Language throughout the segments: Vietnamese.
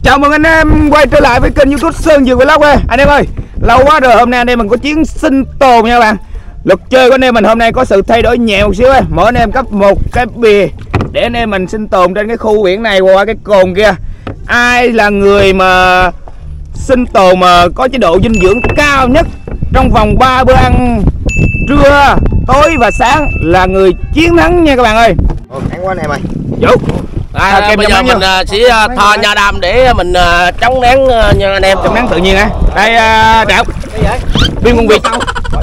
Chào mừng anh em quay trở lại với kênh YouTube Sơn Dương Vlog ơi. Anh em ơi, lâu quá rồi, hôm nay anh em mình có chuyến sinh tồn nha các bạn. Luật chơi của anh em mình hôm nay có sự thay đổi nhẹ một xíu ơi. Mỗi anh em cấp một cái bìa để anh em mình sinh tồn trên cái khu biển này qua cái cồn kia. Ai là người mà sinh tồn mà có chế độ dinh dưỡng cao nhất trong vòng 3 bữa ăn trưa, tối và sáng là người chiến thắng nha các bạn ơi. Ăn qua này mày. Vũ. Bây giờ mình sẽ thò nhà đàm để mình chống nắng nha anh em. Chống nắng tự nhiên á. Đây Đạo. Biên công việc.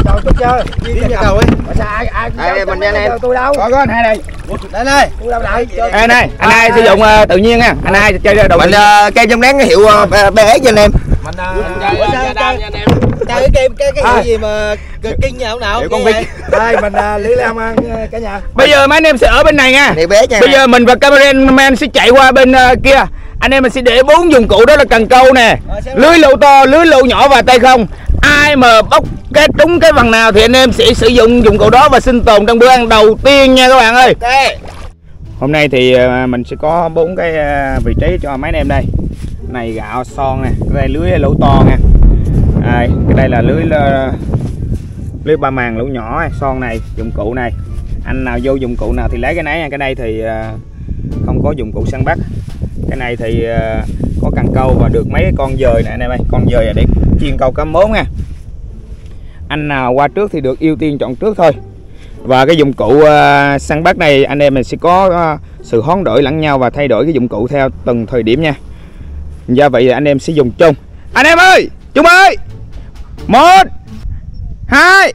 Mình nha anh em. Tôi đâu? Có anh hai đây. Đây này. Anh hai sử dụng tự nhiên nha. Anh hai chơi đầu. Mình cây chống nắng cái hiệu bé cho anh em. Mình chơi nhà đàm nha anh em. Chơi cái hiệu gì mà kinh nhà không nào? Con vịt. Đây mình Lý Lam ăn cả nhà. Bây giờ mấy anh em sẽ ở bên này nha. Bây giờ mình và cameraman sẽ chạy qua bên kia. Anh em mình sẽ để 4 dụng cụ, đó là cần câu nè, lưới lỗ to, lưới lỗ nhỏ và tay không. Ai mà bóc cái trúng cái phần nào thì anh em sẽ sử dụng dụng cụ đó và sinh tồn trong bữa ăn đầu tiên nha các bạn ơi. Hôm nay thì mình sẽ có 4 cái vị trí cho mấy anh em đây. Này gạo son nè, cái đây lưới lỗ to nè. Cái đây là lưới ba màng lỗ nhỏ này, son này, dụng cụ này. Anh nào vô dụng cụ nào thì lấy cái nấy nha. Cái đây thì không có dụng cụ săn bắt. Cái này thì có cần câu và được mấy con dời nè anh em ơi. Con dời là để chiên câu cá mốn nha. Anh nào qua trước thì được ưu tiên chọn trước thôi. Và cái dụng cụ săn bắt này anh em mình sẽ có sự hoán đổi lẫn nhau và thay đổi cái dụng cụ theo từng thời điểm nha. Do vậy anh em sẽ dùng chung. Anh em ơi, chung ơi. 1 2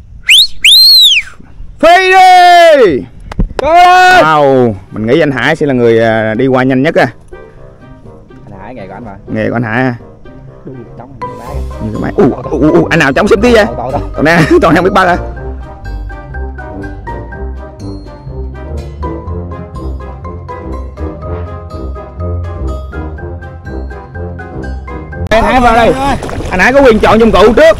phi đi. Wow, mình nghĩ anh Hải sẽ là người đi qua nhanh nhất á. Anh Hải nghề của anh mà. Nghề của anh Hải à? Chống như cái máy. Anh nào chống xếp tí vậy? Còn nè, toàn không biết ba à. Anh Hải vào đây. Anh Hải có quyền chọn dụng cụ trước.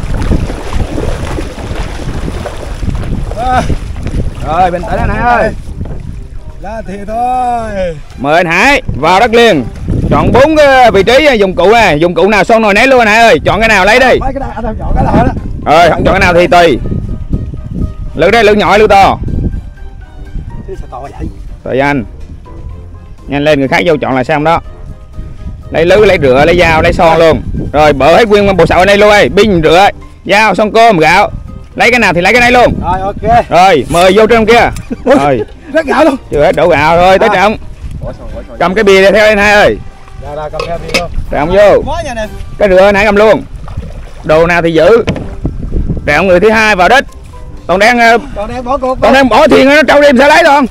Rồi bình tĩnh anh Hải ơi. Là thì thôi. Mời anh Hải vào đất liền. Chọn 4 cái vị trí dụng cụ này. Dụng cụ nào son nồi nấy luôn anh Hải ơi. Chọn cái nào lấy đi. Mấy cái này anh chọn cái nào đó. Rồi không chọn cái nào thì tùy. Lưới đây, lưới nhỏ lưới to. Sao to vậy? Tùy anh. Nhanh lên, người khác vô chọn là sao đó. Lấy lưới, lấy rửa, lấy dao, lấy son luôn. Rồi bỡ hết nguyên bộ sậu ở đây luôn ơi. Pin, rửa, dao, son cơm, gạo. Lấy cái nào thì lấy cái này luôn. Rồi ok. Rồi mời vô trong kia. Rồi. Rất gạo luôn. Chưa hết đổ gạo rồi tới Trọng. Cầm cái bìa này theo anh Hai ơi. Rồi cầm theo bìa luôn. Trọng vô. Cái rửa nãy cầm luôn. Đồ nào thì giữ. Trọng người thứ hai vào đất. Còn đang bỏ cuộc. Còn đang bỏ thuyền nó trâu đêm sẽ lấy không?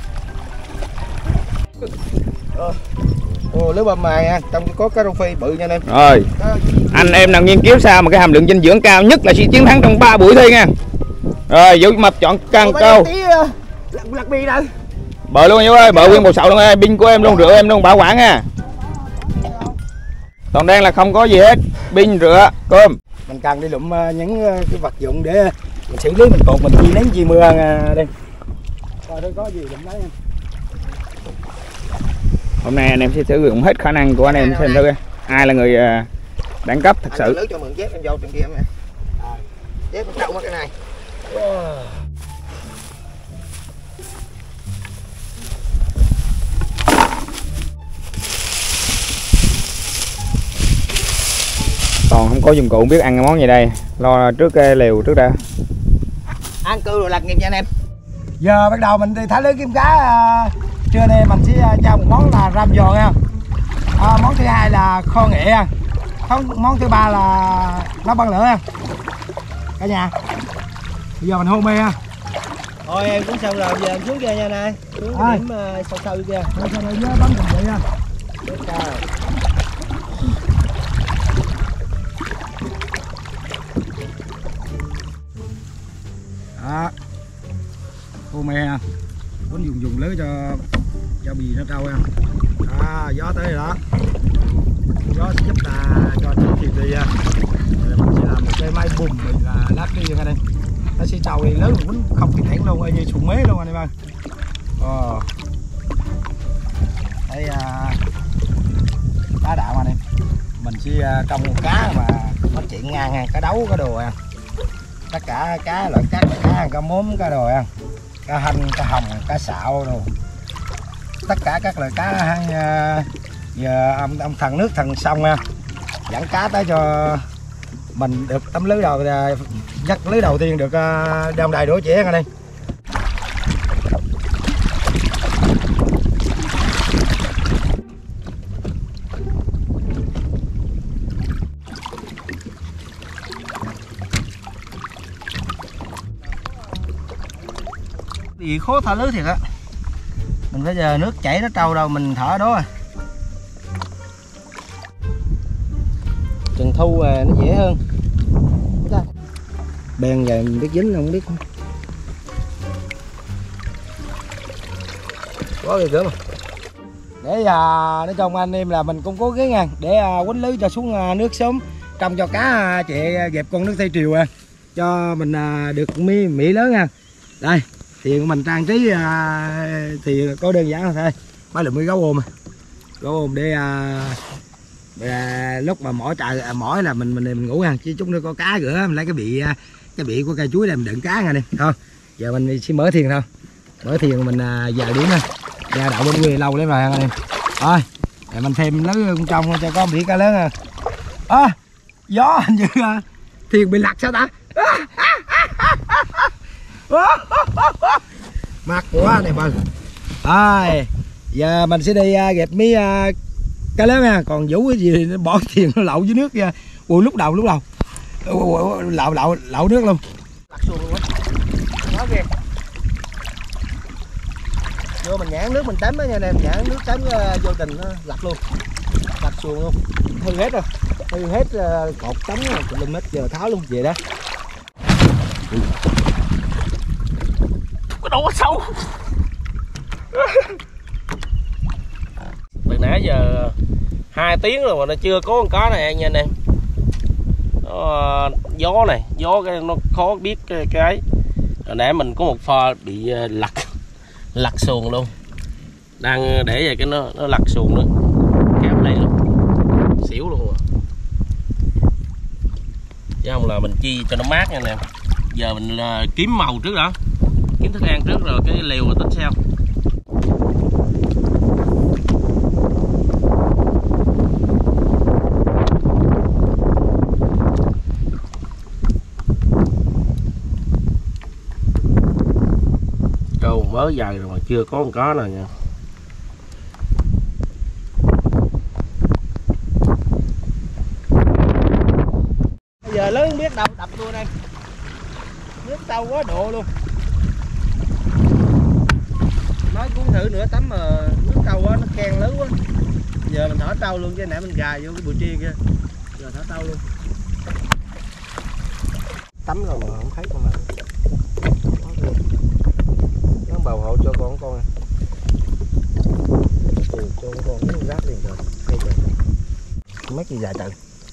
lưới ba màng nha, trong có cá rô phi bự nha anh em. Rồi. Anh em nào nghiên cứu sao mà cái hàm lượng dinh dưỡng cao nhất là sẽ chiến thắng trong 3 buổi thi nha. Rồi Vũ Mập chọn cần câu. Lật bì đâu. Bờ luôn Vũ ơi, bờ nguyên bộ sậu luôn ơi, pin của em luôn, rửa em luôn, bảo quản nha. Còn đang là không có gì hết, pin, rửa, cơm. Mình cần đi lụm những cái vật dụng để mình xử lý, mình cột, mình chi nắng chi mưa đây. Coi đây có gì lụm lấy em. Hôm nay anh em sẽ sử dụng hết khả năng của anh em xem thử ai là người đẳng cấp thật sự. Nước cho mượn dép em vô trong kia em nè. Dép nó trâu mất cái này. Còn không có dụng cụ biết ăn cái món gì đây, lo trước cái lều trước đã. Ăn cư rồi lật nghiệp nha anh em. Giờ bắt đầu mình đi thả lưới kiếm cá. Trưa nay mình sẽ cho một món là ram giòn nha. Món thứ hai là kho nghệ nha. Món thứ ba là nấu băng lửa nha. Cả nhà. Bây giờ mình hôn mê nha. Thôi em cũng xong rồi, giờ em xuống kia nha này. Xuống cái điểm sâu sâu kia. Rồi sau này nhớ bấm cùng vậy nha. Đó. Hôn mê nha. Muốn dùng lưới cho bì nó trâu nha. Gió tới rồi đó. Gió sẽ giúp là cho nó kịp đi nha. Rồi mình sẽ làm một cái máy bùm mình là lát đi nha đây. Nó sẽ trâu đi lớn cũng không kịp thẳng luôn, như sụn mế luôn anh em ơi. Đây đá đạo anh em. Xí công cá mà nói chuyện ngang cá đấu cá đồ tất cả cá loại cá móm cá đồ cá hanh cá hồng cá sạo đồ tất cả các loại cá giờ ông thần nước thần sông dẫn cá tới cho mình được tấm lưới đầu dắt lưới đầu tiên được đom đầy đũa chẻ ở đây. Vì khó thả lưới thiệt á, mình bây giờ nước chảy nó trâu đâu mình thở đó rồi. Chừng thu nó dễ hơn. Bèn giờ mình biết dính không biết. Có gì nữa mà. Để nói chung anh em là mình cũng cố gắng nha, để quánh lưới cho xuống nước sớm, trong cho cá chị dẹp con nước Tây Triều cho mình được mỹ lớn nha. Đây thì mình trang trí thì có đơn giản thôi, mấy lượng gấu ôm để lúc mà mỏi là mình ngủ nha, chứ chúng nó có cá rửa mình lấy cái bị của cây chuối này mình đựng cá nha đi thôi. Giờ mình sẽ mở thuyền thôi, mở thuyền mình vào điểm ra đậu bên quê lâu lắm rồi anh em. Thôi để mình thêm lưới con trong cho có bị cá lớn gió hình như thuyền bị lật sao ta. Mắc quá này mừng. Giờ mình sẽ đi ghẹp mấy cá lớn nha, còn Vũ cái gì thì nó bỏ tiền nó lậu dưới nước nha. Ui lúc đầu lậu nước luôn. Lật xuồng luôn á. Đó kìa. Vô mình nhãn nước mình tắm á nha anh em, nhãn nước tắm vô tình nó lật luôn. Lật xuồng luôn. Hư hết rồi. Hư hết cột tắm tùm hết giờ tháo luôn về đó. Có đâu có sâu. Từ nãy giờ 2 tiếng rồi mà nó chưa có con cá này nha anh em. Gió này, gió cái nó khó biết cái hồi nãy mình có một pha bị lật xuồng luôn, đang để vậy cái nó lật xuồng nữa, kéo đây luôn, xỉu luôn rồi. Chứ không là mình chi cho nó mát nha anh em. Giờ mình kiếm màu trước đó, kiếm thức ăn trước rồi cái liều rồi tính sau. Câu mới dài rồi mà chưa có con cá nào nha. Bây giờ lớn biết đâu đập luôn em. Nước sâu quá độ luôn. Nói cũng thử nửa tắm mà nước sâu quá nó khen lớn quá. Giờ mình thả trâu luôn chứ nãy mình gài vô cái bụi tri kia. Giờ thả trâu luôn. Tắm rồi mà không thấy con nào. Nó bào hộ cho con này. Cho con nó rác liền rồi. Hay rồi. Mấy cái dài trời.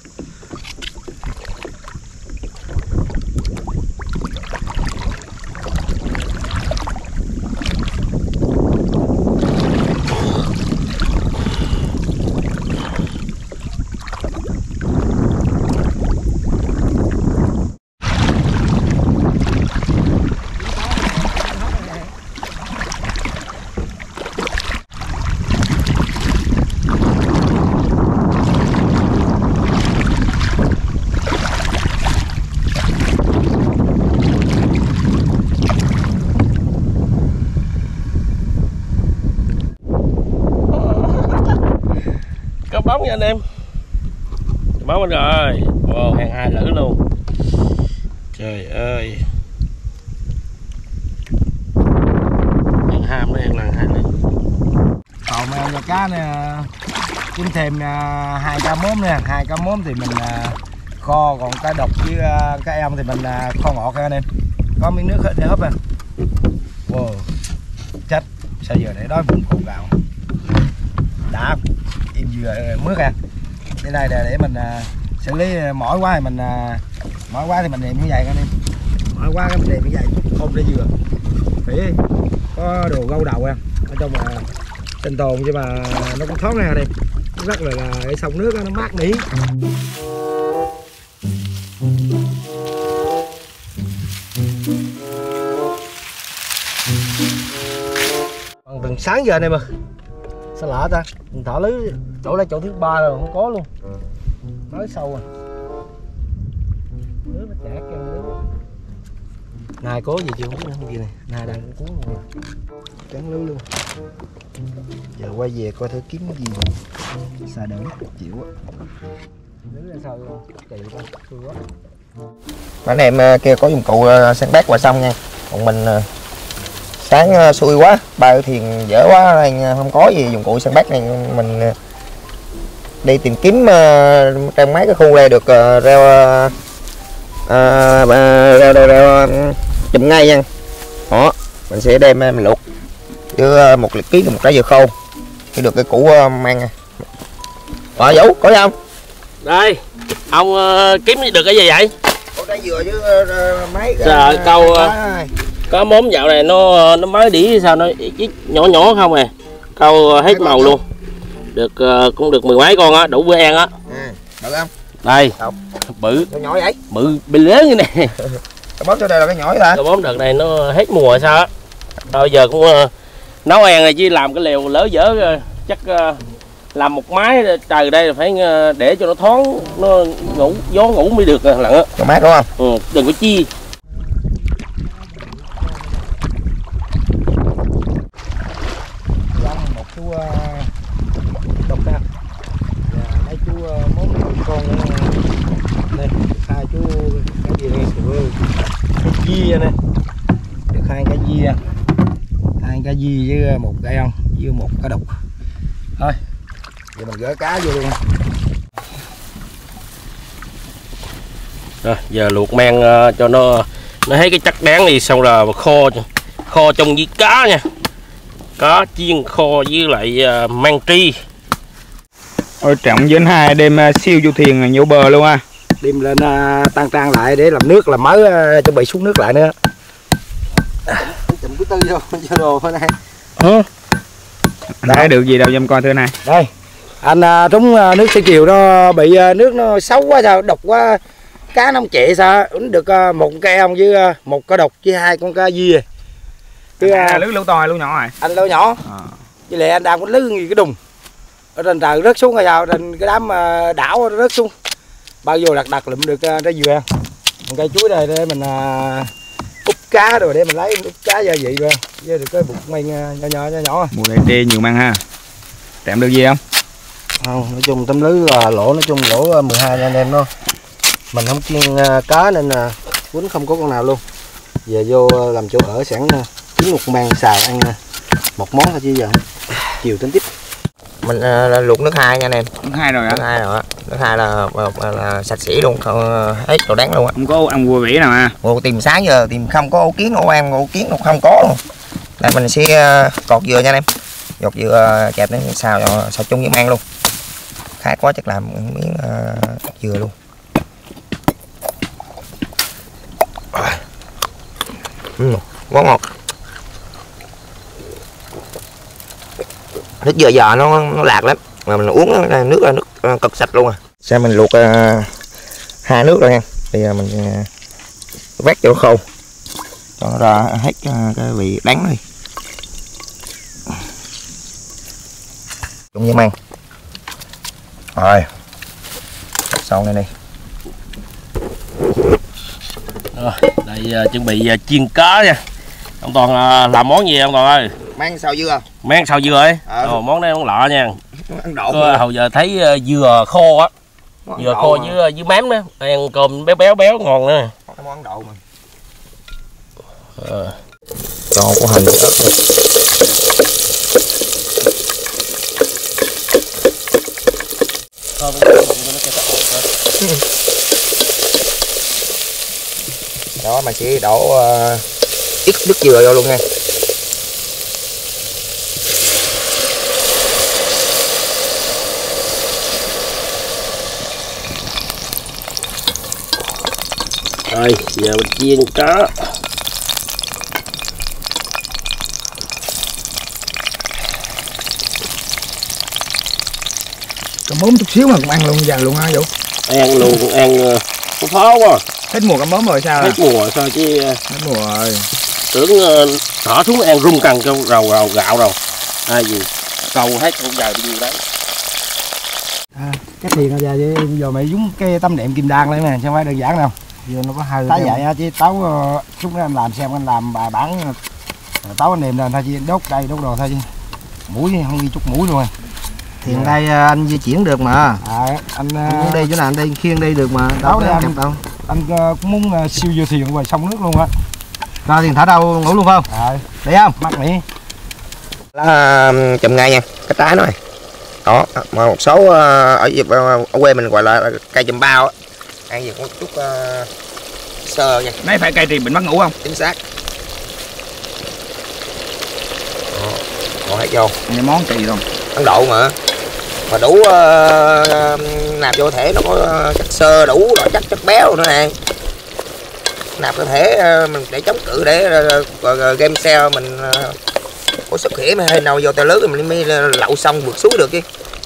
Bóng nha anh em, bóng mình rồi, hàng 2 lữ luôn, trời ơi, hàng ham nó hàng 2 lữ. Còn nhà cá nè, kiếm thêm 2 cá móm nè, 2 cá móm thì mình kho, còn cá độc với cá em thì mình kho ngọt anh em, có miếng nước để hấp nè. Wow, chết, sao giờ để đói bụng cồn gạo, đã. Em vừa mướt cái này là để mình xử lý mỏi quá thì mình làm như vậy anh em, mỏi quá cái mình làm như vậy chút không để vừa phải có đồ gâu đầu nói chung là sinh tồn chứ mà nó cũng thoát ra đây rất là cái sông nước nó mát mẻ. Từ sáng giờ này mà sao lạ ta, mình thả lưới chỗ là chỗ thứ 3 rồi không có luôn, mới sâu à, lưới nó chả kêu lưới. Nài có gì chưa không biết gì này, nài đang cuốn luôn, cắn lưới luôn. Giờ quay về coi thử kiếm gì xài đỡ chịu á. Lưới là sao luôn, chạy quá, thương quá. Mấy anh em kia có dụng cụ săn bắt qua sông nha, còn mình sáng xui quá, ba thuyền dở quá nên không có gì dụng cụ săn bắt này, mình đi tìm kiếm trong mấy cái khu này được reo chùm ngay nha. Đó, mình sẽ đem mình luộc với một ký một trái dừa khô để được cái củ mang nha. Vũ có không? Đây, ông kiếm được cái gì vậy? Có trái dừa với mấy Trời câu có móm dạo này nó mới đĩ sao nó ít nhỏ nhỏ không à, câu hết màu luôn, được cũng được 10 mấy con á, đủ bữa ăn á. Được không? Đây đâu? bự Nhỏ vậy? Bự lớn như này. Cái bóm cho đây là cái nhỏ ta. Cái bóm đợt này nó hết mùa sao á, bây giờ cũng nấu ăn này chứ làm cái lều lỡ dở chắc làm một mái trời đây là phải để cho nó thoáng, nó ngủ gió ngủ mới được lận á. Cho mát đúng không? Ừ, đừng có chi. Một chú độc ha, mấy chú món con đây, hai chú cái gì đây, cái dìa này, được 2 cái dìa, 2 cái dìa với một cây ong với một cái đục. Thôi giờ mình gỡ cá vô luôn. Rồi, giờ luộc men cho nó hết cái chắc đáng đi, xong là kho trong với cá nha, cá chiên kho với lại mang tri. Ôi trọng với anh hai đem siêu vô thuyền nhổ bờ luôn à. Đem lên tan lại để làm nước, làm mới chuẩn bị xuống nước lại nữa. Chụm cái tư vô cho đồ thôi này. Đấy được gì đâu dâm coi thưa này. Đây anh trúng nước Sài Kiều nó bị nước nó xấu quá sao, độc quá, cá nó không chạy sao, được một cây ong với một cái độc với 2 con cá dìa. Lưới lỗ to hay lỗ nhỏ rồi? Anh lỗ nhỏ. Với lại anh đang có lưới gì cái đùng ở trên trời rớt xuống hay sao, trên cái đám đảo nó rớt xuống, bao vô đặt lụm được trái dừa. Còn cây chuối này để mình úp cá rồi để mình lấy úp cá gia vị rồi, với được cái bột men nhỏ. Mùa này trê nhiều măng ha. Trạm được gì không? Không, nói chung tấm lưới là lỗ, nói chung lỗ 12 nha anh em nó. Mình không chiên cá nên là quýnh không có con nào luôn. Về vô làm chỗ ở sẵn kiếm một mang xài ăn một món thôi chứ giờ chiều tính tiếp. Mình luộc nước 2 nha anh em. Nước 2 rồi hả? Nước 2 rồi á. Nước 2 là sạch sẽ luôn, không hết đồ đáng luôn á. Không có ăn vua vỉ nào ha. Tìm sáng giờ tìm không có ổ kiến, ổ ăn ổ kiến không có luôn. Đây mình sẽ cột dừa nha anh em. Gọt dừa chẹp đến xào chung với mang luôn. Khát quá chắc làm miếng dừa luôn. Quá ngọt. Nước dừa giò nó lạc lắm, mà mình uống nước là nước cực sạch luôn à. Sao mình luộc 2 nước rồi nha. Bây giờ mình vét cho nó khô cho nó ra hết cái vị đắng đi. Chung với mang. Rồi sau này đi. Rồi, đây chuẩn bị chiên cá nha. Ông Toàn làm món gì ông Toàn ơi? Mang xào dừa. Mang xào dừa ấy. Món này món lạ nha. Ăn độn. Hồi giờ thấy dừa khô á. Dừa khô với mắm đó, ăn cơm béo ngon nữa. Món Ấn Độ mà. Cho có hành ớt luôn. Đó mình sẽ đổ ít nước dừa vô luôn nha. Rồi giờ mình chiên cá. mớm chút xíu mà cũng ăn luôn giờ luôn hả Vũ? Ăn luôn, ăn có khó quá. Hết mùa cá mớm rồi sao? Hết mùa sao chứ. Hết mùa rồi. Tưởng thỏ xuống ăn rung cần trong rầu gạo rồi. Ai gì câu hết không dài bao nhiêu đấy. Cái thuyền giờ giờ mày giống cái tấm đệm kim đan đấy nè, chứ không phải đơn giản đâu. Giờ nó có hai Táo vậy á, chứ táo lúc đó anh làm xem anh làm bài bản táo anh nêm lên thôi chứ đốt đây đốt đồ thôi chứ mũi không ghi chút mũi luôn. Thuyền đây anh di chuyển được mà. Anh muốn đi chỗ nào anh đi khiêng đi được mà. Táo đây anh cũng muốn siêu vô thuyền rồi sông nước luôn á. Rồi thuyền thả đâu ngủ luôn phải không? Đi không? Mắc nỉ. Lá chùm ngay nha, cái trái nó này. Đó, mà một số ở quê mình gọi là cây chùm bao á. Ăn gì có chút sơ nha. Mấy phải cây thì bệnh mất ngủ không? Chính xác. Còn hết vô. Nghe món kỳ luôn. Ấn Độ mà đủ nạp vô thể nó có chất xơ đủ loại chất béo nữa nè. Nạp cơ thể mình để chống cự để game cell mình có sức khỏe mà hơi nào vô tay lớn thì mình mới lậu xong vượt suối được chứ.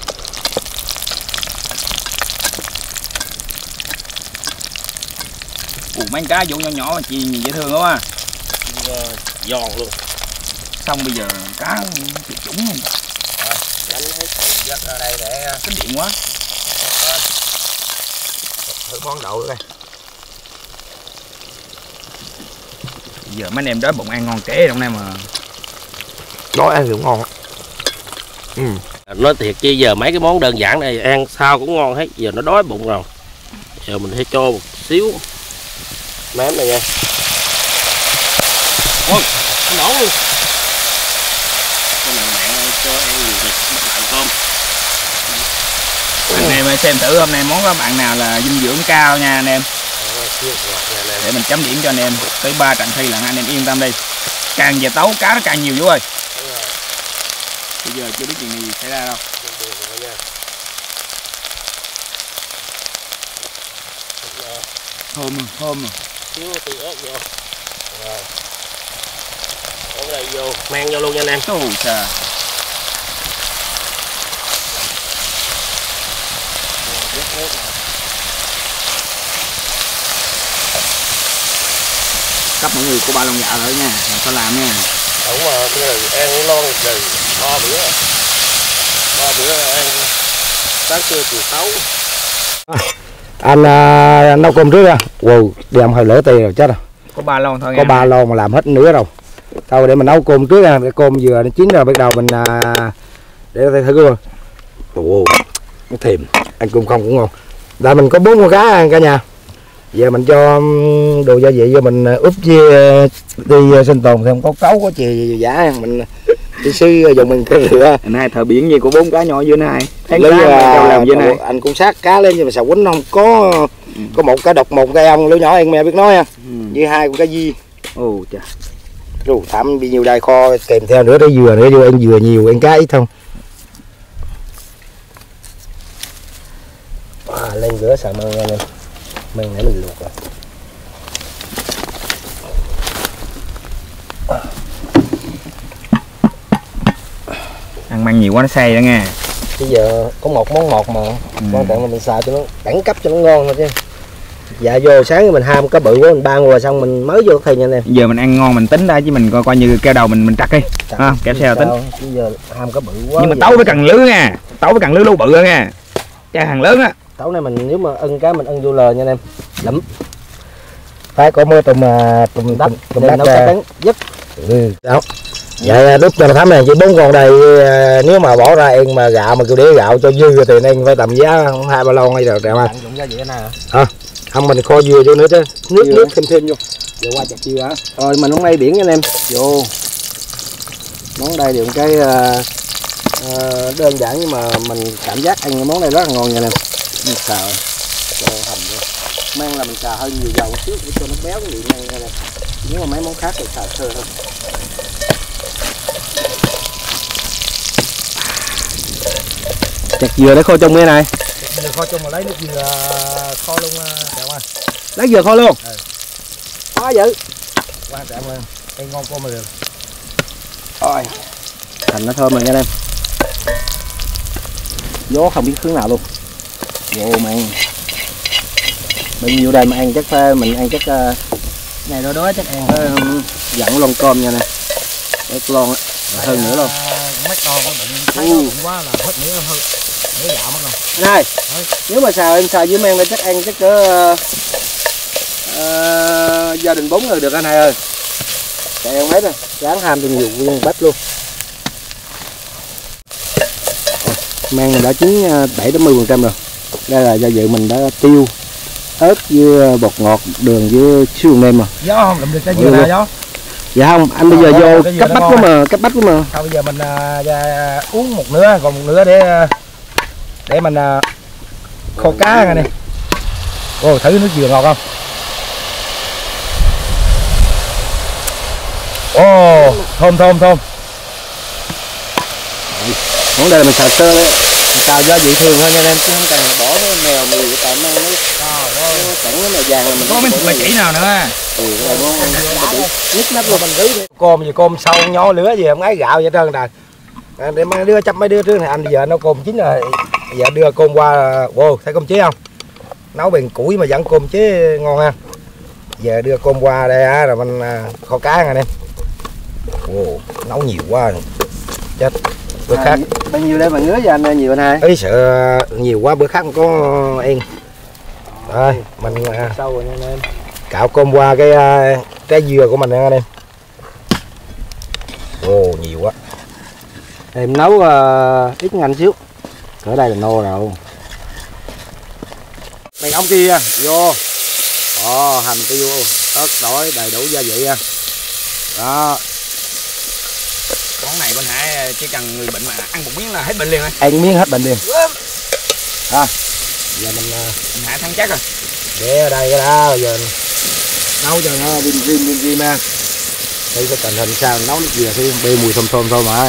Mấy cá vụ nhỏ nhỏ mà chị nhìn dễ thương quá. Giòn luôn. Xong bây giờ cá tuyệt chủng luôn. Đánh hết tiền dắt ra đây để Cái điện quá. Thử món đậu nữa đây. Giờ mấy anh em đói bụng ăn ngon trễ hôm nay mà. Đói ăn cũng ngon á. Nói thiệt chứ giờ mấy cái món đơn giản này ăn sao cũng ngon hết. Giờ nó đói bụng rồi. Giờ mình phải cho một xíu mém này nha. Ôi, nó nổ luôn. Con này mẹ cho ăn nhiều thịt bắt lại cơm. Anh em xem thử hôm nay món các bạn nào là dinh dưỡng cao nha anh em. Để mình chấm điểm cho anh em. Tới 3 trận thi là anh em yên tâm đi. Càng về tấu cá nó càng nhiều Vũ ơi. Bây giờ chưa biết chuyện gì xảy ra đâu. Thơm rồi. Xíu tương ớt vô. Rồi. Cái này vô, mang vô luôn nha anh em. Ôi trời. Cấp mọi người của ba lon gạo rồi nha, làm sao làm nha. Đúng rồi, cái này ăn lon rồi, 3 bữa. 3 bữa ăn sáng trưa chiều tối. Anh nấu cơm trước ra. Wow, đi ông hơi lỡ tay rồi chết rồi. Có 3 lon thôi. Có 3 lon mà làm hết nửa rồi. Thôi để mình nấu cơm trước nha, cái cơm vừa nó chín rồi bắt đầu mình để thử coi. Wow, nó thèm, ăn cơm không cũng ngon. Tại mình có 4 con cá cả nhà. Giờ mình cho đồ gia vị vô mình ướp với đi sinh tồn thì không có cấu có chì giả mình đi sư dùng mình cái rửa. Anh hai thợ biển gì của 4 cá nhỏ dưới này. Anh cũng sát cá lên nhưng mà xào quýnh không có một cá độc một cái ông lưới nhỏ em mẹ biết nói nha. Với 2 con cá di. Ồ trời. Rồi thảm bị nhiều đai kho kèm theo nữa để dừa nữa vô ăn dừa nhiều ăn cá ít không. Lên rửa xào măng nha em. Măng nãy mình luộc rồi. Ăn măng nhiều quá nó say đó nha. Bây giờ có một món một mà quan trọng là mình xào cho nó đẳng cấp cho nó ngon thôi chứ. Dạ vô sáng mình ham cá bự quá mình ba rồi xong mình mới vô thầy nha anh em. Giờ mình ăn ngon mình tính ra chứ mình coi như keo đầu mình trật đi. Kéo xeo tính. Bây giờ ham cá bự quá. Nhưng mà tấu với cần lưới nha. Tấu với cần lưới lú bự nha. Cha hàng lớn á. Tấu này mình nếu mà ưng cá mình ưng vô lờ nha anh em. Lắm. Phải có mưa tùm đất nấu cá trắng giúp. Đó. Vậy đút cho nó thấm này chỉ 4 con đây nếu mà bỏ ra ăn mà gạo mà kêu đĩa gạo cho dư rồi tiền ăn phải tầm giá 2-3 lon hay rồi mà. Dụng gia vị này hả? Không mình kho dừa vô nữa chứ. Nước thêm vô. Giờ qua chặt dừa hả? Rồi mình món đây biển nha anh em. Vô. Món đây được cái đơn giản nhưng mà mình cảm giác ăn cái món này rất là ngon nha anh em. Mình xào hành vô. Mang là mình xào hơi nhiều dầu một chút để cho nó béo cái vị ăn nha anh em. Nếu mà mấy món khác thì xào sơ hơn. Chặt dừa để khô trong cái này. Dừa kho chung mà lấy nước dừa kho luôn Trọng ơi. Lấy dừa kho luôn. Khó dữ. Quan trọng là ăn ngon cô mà được. Rồi. Thành nó thơm rồi nha anh em. gió không biết hướng nào luôn. Vô mà ăn bao nhiêu đây mà ăn chắc mình ăn chắc ngày đó chắc ăn dặn lon cơm nha nè, cái lon hơn nữa luôn. Mắt đòn nó bệnh thấy nó bụng quá là hết nữa hơn nữa dạo mất rồi. Này nếu mà xào em xào với men là chắc ăn chắc cỡ gia đình 4 người được anh hai ơi. Chạy ăn mấy nè, ráng ham cho nhiều nguyên bách luôn. Men này đã chín 7-80% rồi. Đây là gia vị mình đã tiêu, ớt với bột ngọt, đường với xương nêm mà. Gió không làm được cái dừa nào gió. Dạ không, anh bây giờ vô cấp bách quá mà, cấp bách quá mà. Thôi bây giờ mình uống một nửa, còn một nửa để mình kho cá này. Ồ, thử nước dừa ngọt không? Ồ, thơm. Món đây là mình xào sơ đấy, mình xào gia vị thường thôi nha anh em, chứ không cần bỏ nó mèo mì tại mang nó chẳng nó mèo vàng là mình có mấy chỉ nào nữa. Cái này nó nhức nắp luôn. Mình rưới cơm sâu nhỏ lửa gì không ấy gạo vậy trơn rồi. Để mấy đứa chấp mấy đứa trước này anh giờ nó cơm chín rồi. Giờ đưa cơm qua, wow, thấy cơm chế không? Nấu bằng củi mà vẫn cơm chế ngon ha. Giờ đưa cơm qua đây á rồi mình kho cá anh em. Wow, nấu nhiều quá rồi. Chết. Bữa khác bao nhiêu đây mà ngứa cho anh nhiều anh hai. Ấy sợ nhiều quá bữa khác không có yên. Rồi mình sâu rồi nha anh em. cạo cơm qua cái trái dừa của mình nha anh em. Ồ nhiều quá. Em nấu ít ngành xíu. Ở đây là nô rồi. Mình ống kia vô. Hành tiêu, ớt tỏi đầy đủ gia vị nha. Đó. Món này bên Hải chỉ cần người bệnh mà ăn một miếng là hết bệnh liền thôi. Ăn miếng hết bệnh liền. À, giờ mình Hải thắng chắc rồi. Để ở đây cái đó giờ nấu cho nó rim ha. Đây cái tình hình sao nấu nước dừa thì bê mùi thơm thôi mà.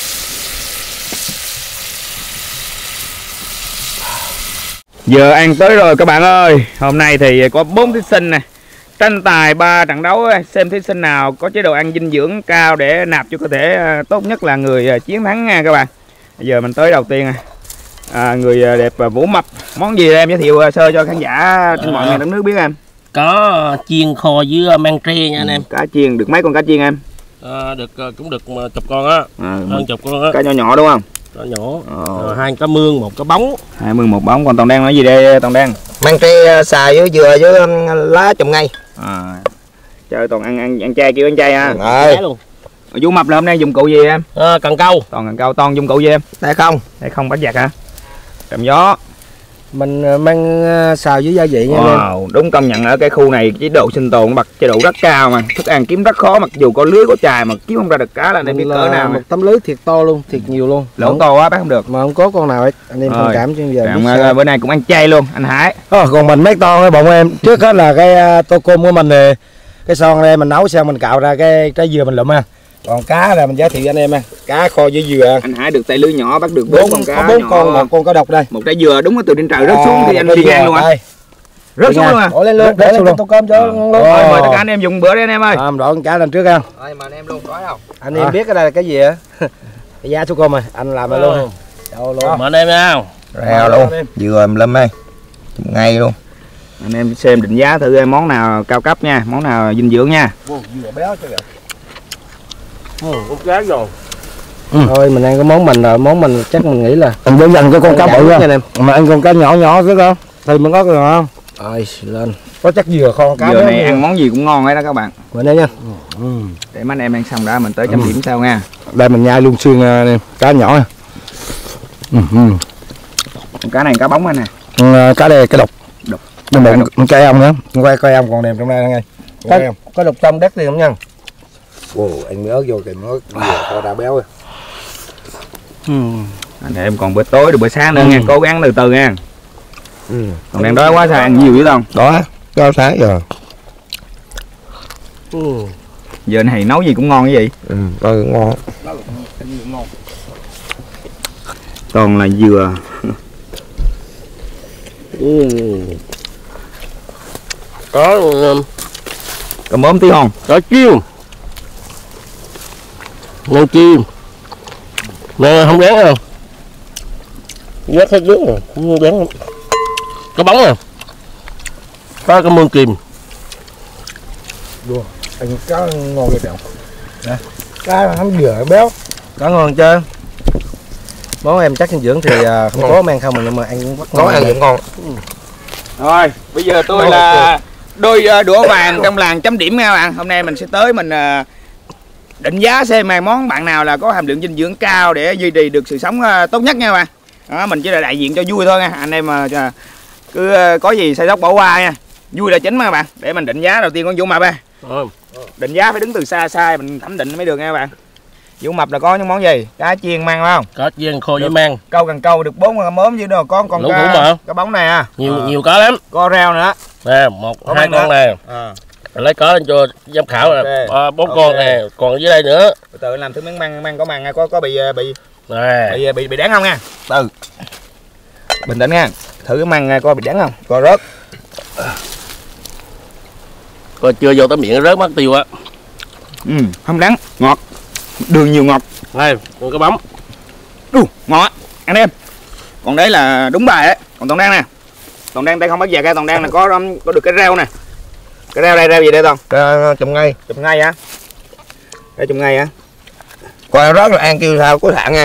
Giờ ăn tới rồi các bạn ơi. Hôm nay thì có 4 thí sinh nè. Tranh tài 3 trận đấu, xem thí sinh nào có chế độ ăn dinh dưỡng cao để nạp cho cơ thể tốt nhất là người chiến thắng nha các bạn. Bây giờ mình tới đầu tiên người đẹp Vũ Mập. Món gì em giới thiệu sơ cho khán giả trên mọi miền đất nước biết em? Có chiên kho với mang tre nha anh em. Cá chiên, được mấy con cá chiên em? Cũng được chục con á, hơn chục con á. Cá nhỏ đúng không? Cá nhỏ, 2 cá mương, 1 cá bóng. 2 mương 1 bóng. Còn Toàn Đen nói gì đây Toàn Đen? Mang tre xài với dừa với lá trồng ngay. Chơi Toàn ăn chay kêu ăn chay ha. Luôn. Vũ Mập là hôm nay dụng cụ gì em? Cần câu. Toàn cần câu. Toàn dụng cụ gì em? Đây không? Đây không bắt giặc hả? Trầm gió. Mình mang xào với gia vị nha em. Đúng, công nhận ở cái khu này chế độ sinh tồn bậc chế độ rất cao mà thức ăn kiếm rất khó, mặc dù có lưới có chài mà kiếm không ra được cá là anh em biết cỡ nào. Một tấm lưới thiệt to luôn, thiệt nhiều luôn. Lỗ to quá bắt không được. Mà không có con nào hết. Anh em thông cảm chứ giờ. Bữa nay cũng ăn chay luôn anh Hải. Còn mình mấy to cái bụng em. Trước hết là cái tô cơm của mình thì cái son đây mình nấu xong mình cạo ra cái trái dừa mình lụm ha. Còn cá là mình giới thiệu anh em ha. Cá kho với dừa. Anh Hải được tay lưới nhỏ bắt được 4 con cá. Có 4 con, 1 con cá độc đây. Một trái dừa đúng từ trên trời rớt xuống thì anh đi ngang luôn à. Rớt xuống luôn à. Bỏ lên luôn, để lên tô cơm cho luôn. Mời tất cả anh em dùng bữa đi anh em ơi. Đổ con cá lên trước ha. Rồi mà anh em luôn có không? Anh em biết cái đây là cái gì á? Cái giá số cơm rồi, anh làm luôn. Đâu luôn. Mời anh em nha. Reo luôn. Dừa em lâm đây. Ngay luôn. Anh em xem định giá thử món nào cao cấp nha, món nào dinh dưỡng nha. Dừa béo chứ vậy. Út gác rồi. Thôi mình ăn cái món mình rồi, món mình chắc mình nghĩ là anh với dành cái con cá bự nha em. Mà ăn con cá nhỏ biết không? Thì mình có cái không? Rồi lên. Có chắc dừa kho cá. Dừa này ăn món gì cũng ngon hết đó các bạn. Mình đây nha. Để mấy anh em ăn xong đã mình tới chấm điểm sau nha. Đây mình nhai luôn xương em, cá nhỏ nha. Con cá này cá bóng anh nè. Cá đây cá độc. Nhưng mà cây ong nữa, quay ong còn đẹp trong đây ngay. Có độc trong đất thì không nha. Wow, anh mới ớt vô kìa, nó kho ra béo. Anh em còn bữa tối được bữa sáng nữa nha, cố gắng từ từ nha. Còn đang đói quá sao ăn nhiều dữ không? Đó, có sáng giờ. Giờ này nấu gì cũng ngon cái gì? Ngon. Toàn là dừa. Có mớm tí không? Có chiêu. Ngon chiêu. Nè không đáng không? Rớt hết nước rồi, không đáng lắm. Có bóng nè, có cái mương kìm. Đùa, anh cá ngon cái kẹo. Nè, cá hắm dừa béo. Cá ngon chứ. Món em chắc dinh dưỡng thì không có mang không nhưng mà ăn cũng có ăn cũng ngon. Rồi bây giờ tôi là đôi đũa vàng trong làng chấm điểm nha bạn. Hôm nay mình sẽ tới mình định giá xem món bạn nào là có hàm lượng dinh dưỡng cao để duy trì được sự sống tốt nhất nha bạn. Đó, mình chỉ là đại diện cho vui thôi nha anh em, mà cứ có gì sai sót bỏ qua nha, vui là chính mà các bạn. Để mình định giá đầu tiên con Vũ Mập. Định giá phải đứng từ xa xa mình thẩm định mới được nha các bạn. Vũ Mập là có những món gì? Cá chiên măng phải không? Cá chiên khô với măng. Câu cần câu được 4 con mớm chứ đâu, có con cá bóng này à. Nhiều cá lắm. Có rau nữa. Nè, 1, 2 con này. Lấy cá lên cho giám khảo nè. 4 con nè, còn dưới đây nữa. Từ từ làm thử miếng măng có măng có bị đáng không nha. Từ bình tĩnh nha, thử cái măng coi bị đáng không, coi rớt. Coi chưa vô tới miệng rớt mất tiêu á. Không đáng, ngọt, đường nhiều ngọt. Đây, còn cái bóng. Ngọt, anh em. Còn đấy là đúng bài đấy. Còn Toàn Đan nè, Toàn Đan tay không bắt giặc ra. Toàn Đan là có được cái rau nè. Cái rau đây, rau gì đây Toàn? Chùm ngay. Chùm ngay hả? Đây chùm ngay hả? Coi rớt là ăn kêu sao có thạng nha.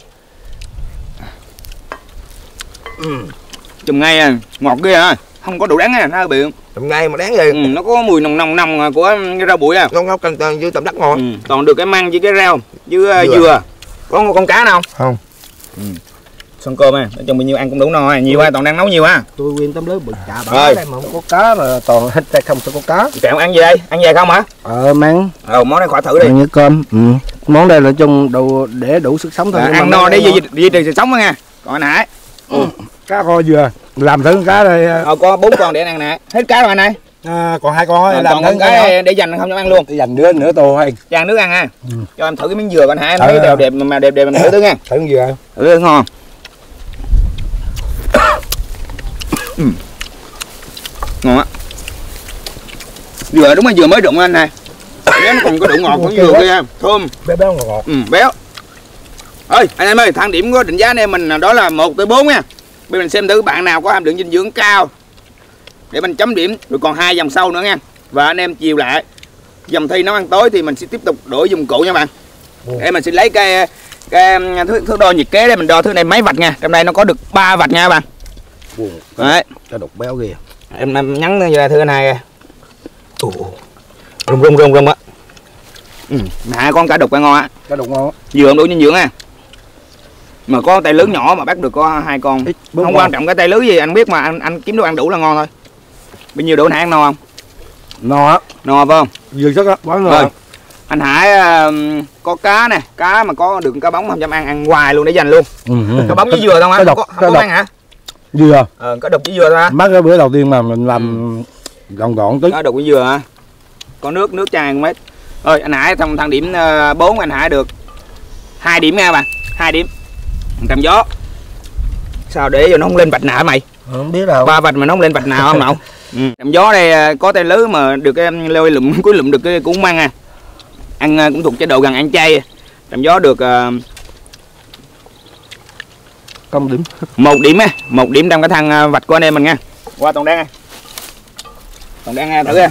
Chùm ngay à, ngọt ghê hả? Không có đủ đắng nha, nó bị Chùm ngay mà đáng gì. nó có mùi nồng của cái rau bụi à. Nó canh với tầm đất ngon. Toàn được cái măng với cái rau với dừa. Có con cá nào không? Son cơm à, nói chung bao nhiêu ăn cũng đủ no, nhiều quá. Toàn đang nấu nhiều á. Tôi nguyên tấm lưới bự chà bả đây mà không có cá mà toàn hết đây không có cá. Kẹo ăn gì đây? Ăn về không hả? Măng. Món này khỏi thử đi. Ăn với cơm. Món đây là chung đồ để đủ sức sống thôi. Ăn no để duy trì sự sống đó nha. Còn nãy Cá kho dừa. Làm thử cá đây. Có 4 con để ăn nè. Hết cá rồi anh ơi. Còn 2 con thôi. Làm thử cái để dành không cho ăn luôn. Để dành nửa tô hay. Chan nước ăn ha. Cho em thử cái miếng dừa coi anh thấy đẹp mà đẹp mình thử nha. Thử miếng dừa. Thử ngon. Ngon á. Dừa đúng là dừa mới rụng anh này. Nó còn có độ ngọt của dừa kia, thơm. Béo ngọt. Béo. Ơi, anh em ơi, thang điểm có định giá anh em mình đó là 1 tới 4 nha. Bây giờ mình xem thử bạn nào có hàm lượng dinh dưỡng cao để mình chấm điểm, rồi còn 2 vòng sau nữa nha. Và anh em chiều lại vòng thi nấu ăn tối thì mình sẽ tiếp tục đổi dụng cụ nha bạn. Để mình sẽ lấy cái thước đo nhiệt kế để mình đo thước này mấy vạch nha. Trong đây nó có được 3 vạch nha bạn. Đấy. Cá đục béo kìa. Em nhắn ra thưa này. Rung á. Nè con cá đục ngon á. Cá đục ngon. Dừa đủ dinh dưỡng á. Mà có tay lưới nhỏ mà bắt được có 2 con. Không quan trọng cái tay lưới gì anh biết mà anh kiếm đồ ăn đủ là ngon thôi. Bao nhiêu đủ nãy ăn no không? No á. No phải không? Dừa rất á, quá ngon. Rồi. Anh Hải có cá nè, cá mà có được cá bóng 200 ăn hoài luôn để dành luôn. Cá bóng với dừa không anh? Không có ăn hả? Dừa. Cá đục với dừa thôi hả? Bắt cái bữa đầu tiên mà mình làm gọn tí. Cá đục với dừa hả? Có nước chai mét. Ơi anh Hải trong thang điểm 4 anh Hải được 2 điểm nha bạn. 2 điểm. Cầm gió. Sao để cho nó không lên vạch nào mày? Không biết đâu. 3 vạch mà nó không lên vạch nào không nào? Cầm gió đây có tay lưới mà được cái lôi lụm cuối lụm được cái củ măng à. Ăn cũng thuộc chế độ gần ăn chay. Cầm gió được Công điểm. 1 điểm á, 1 điểm trong cái thang vạch của anh em mình nha. Qua Toàn Đan. Toàn Đan thử nha.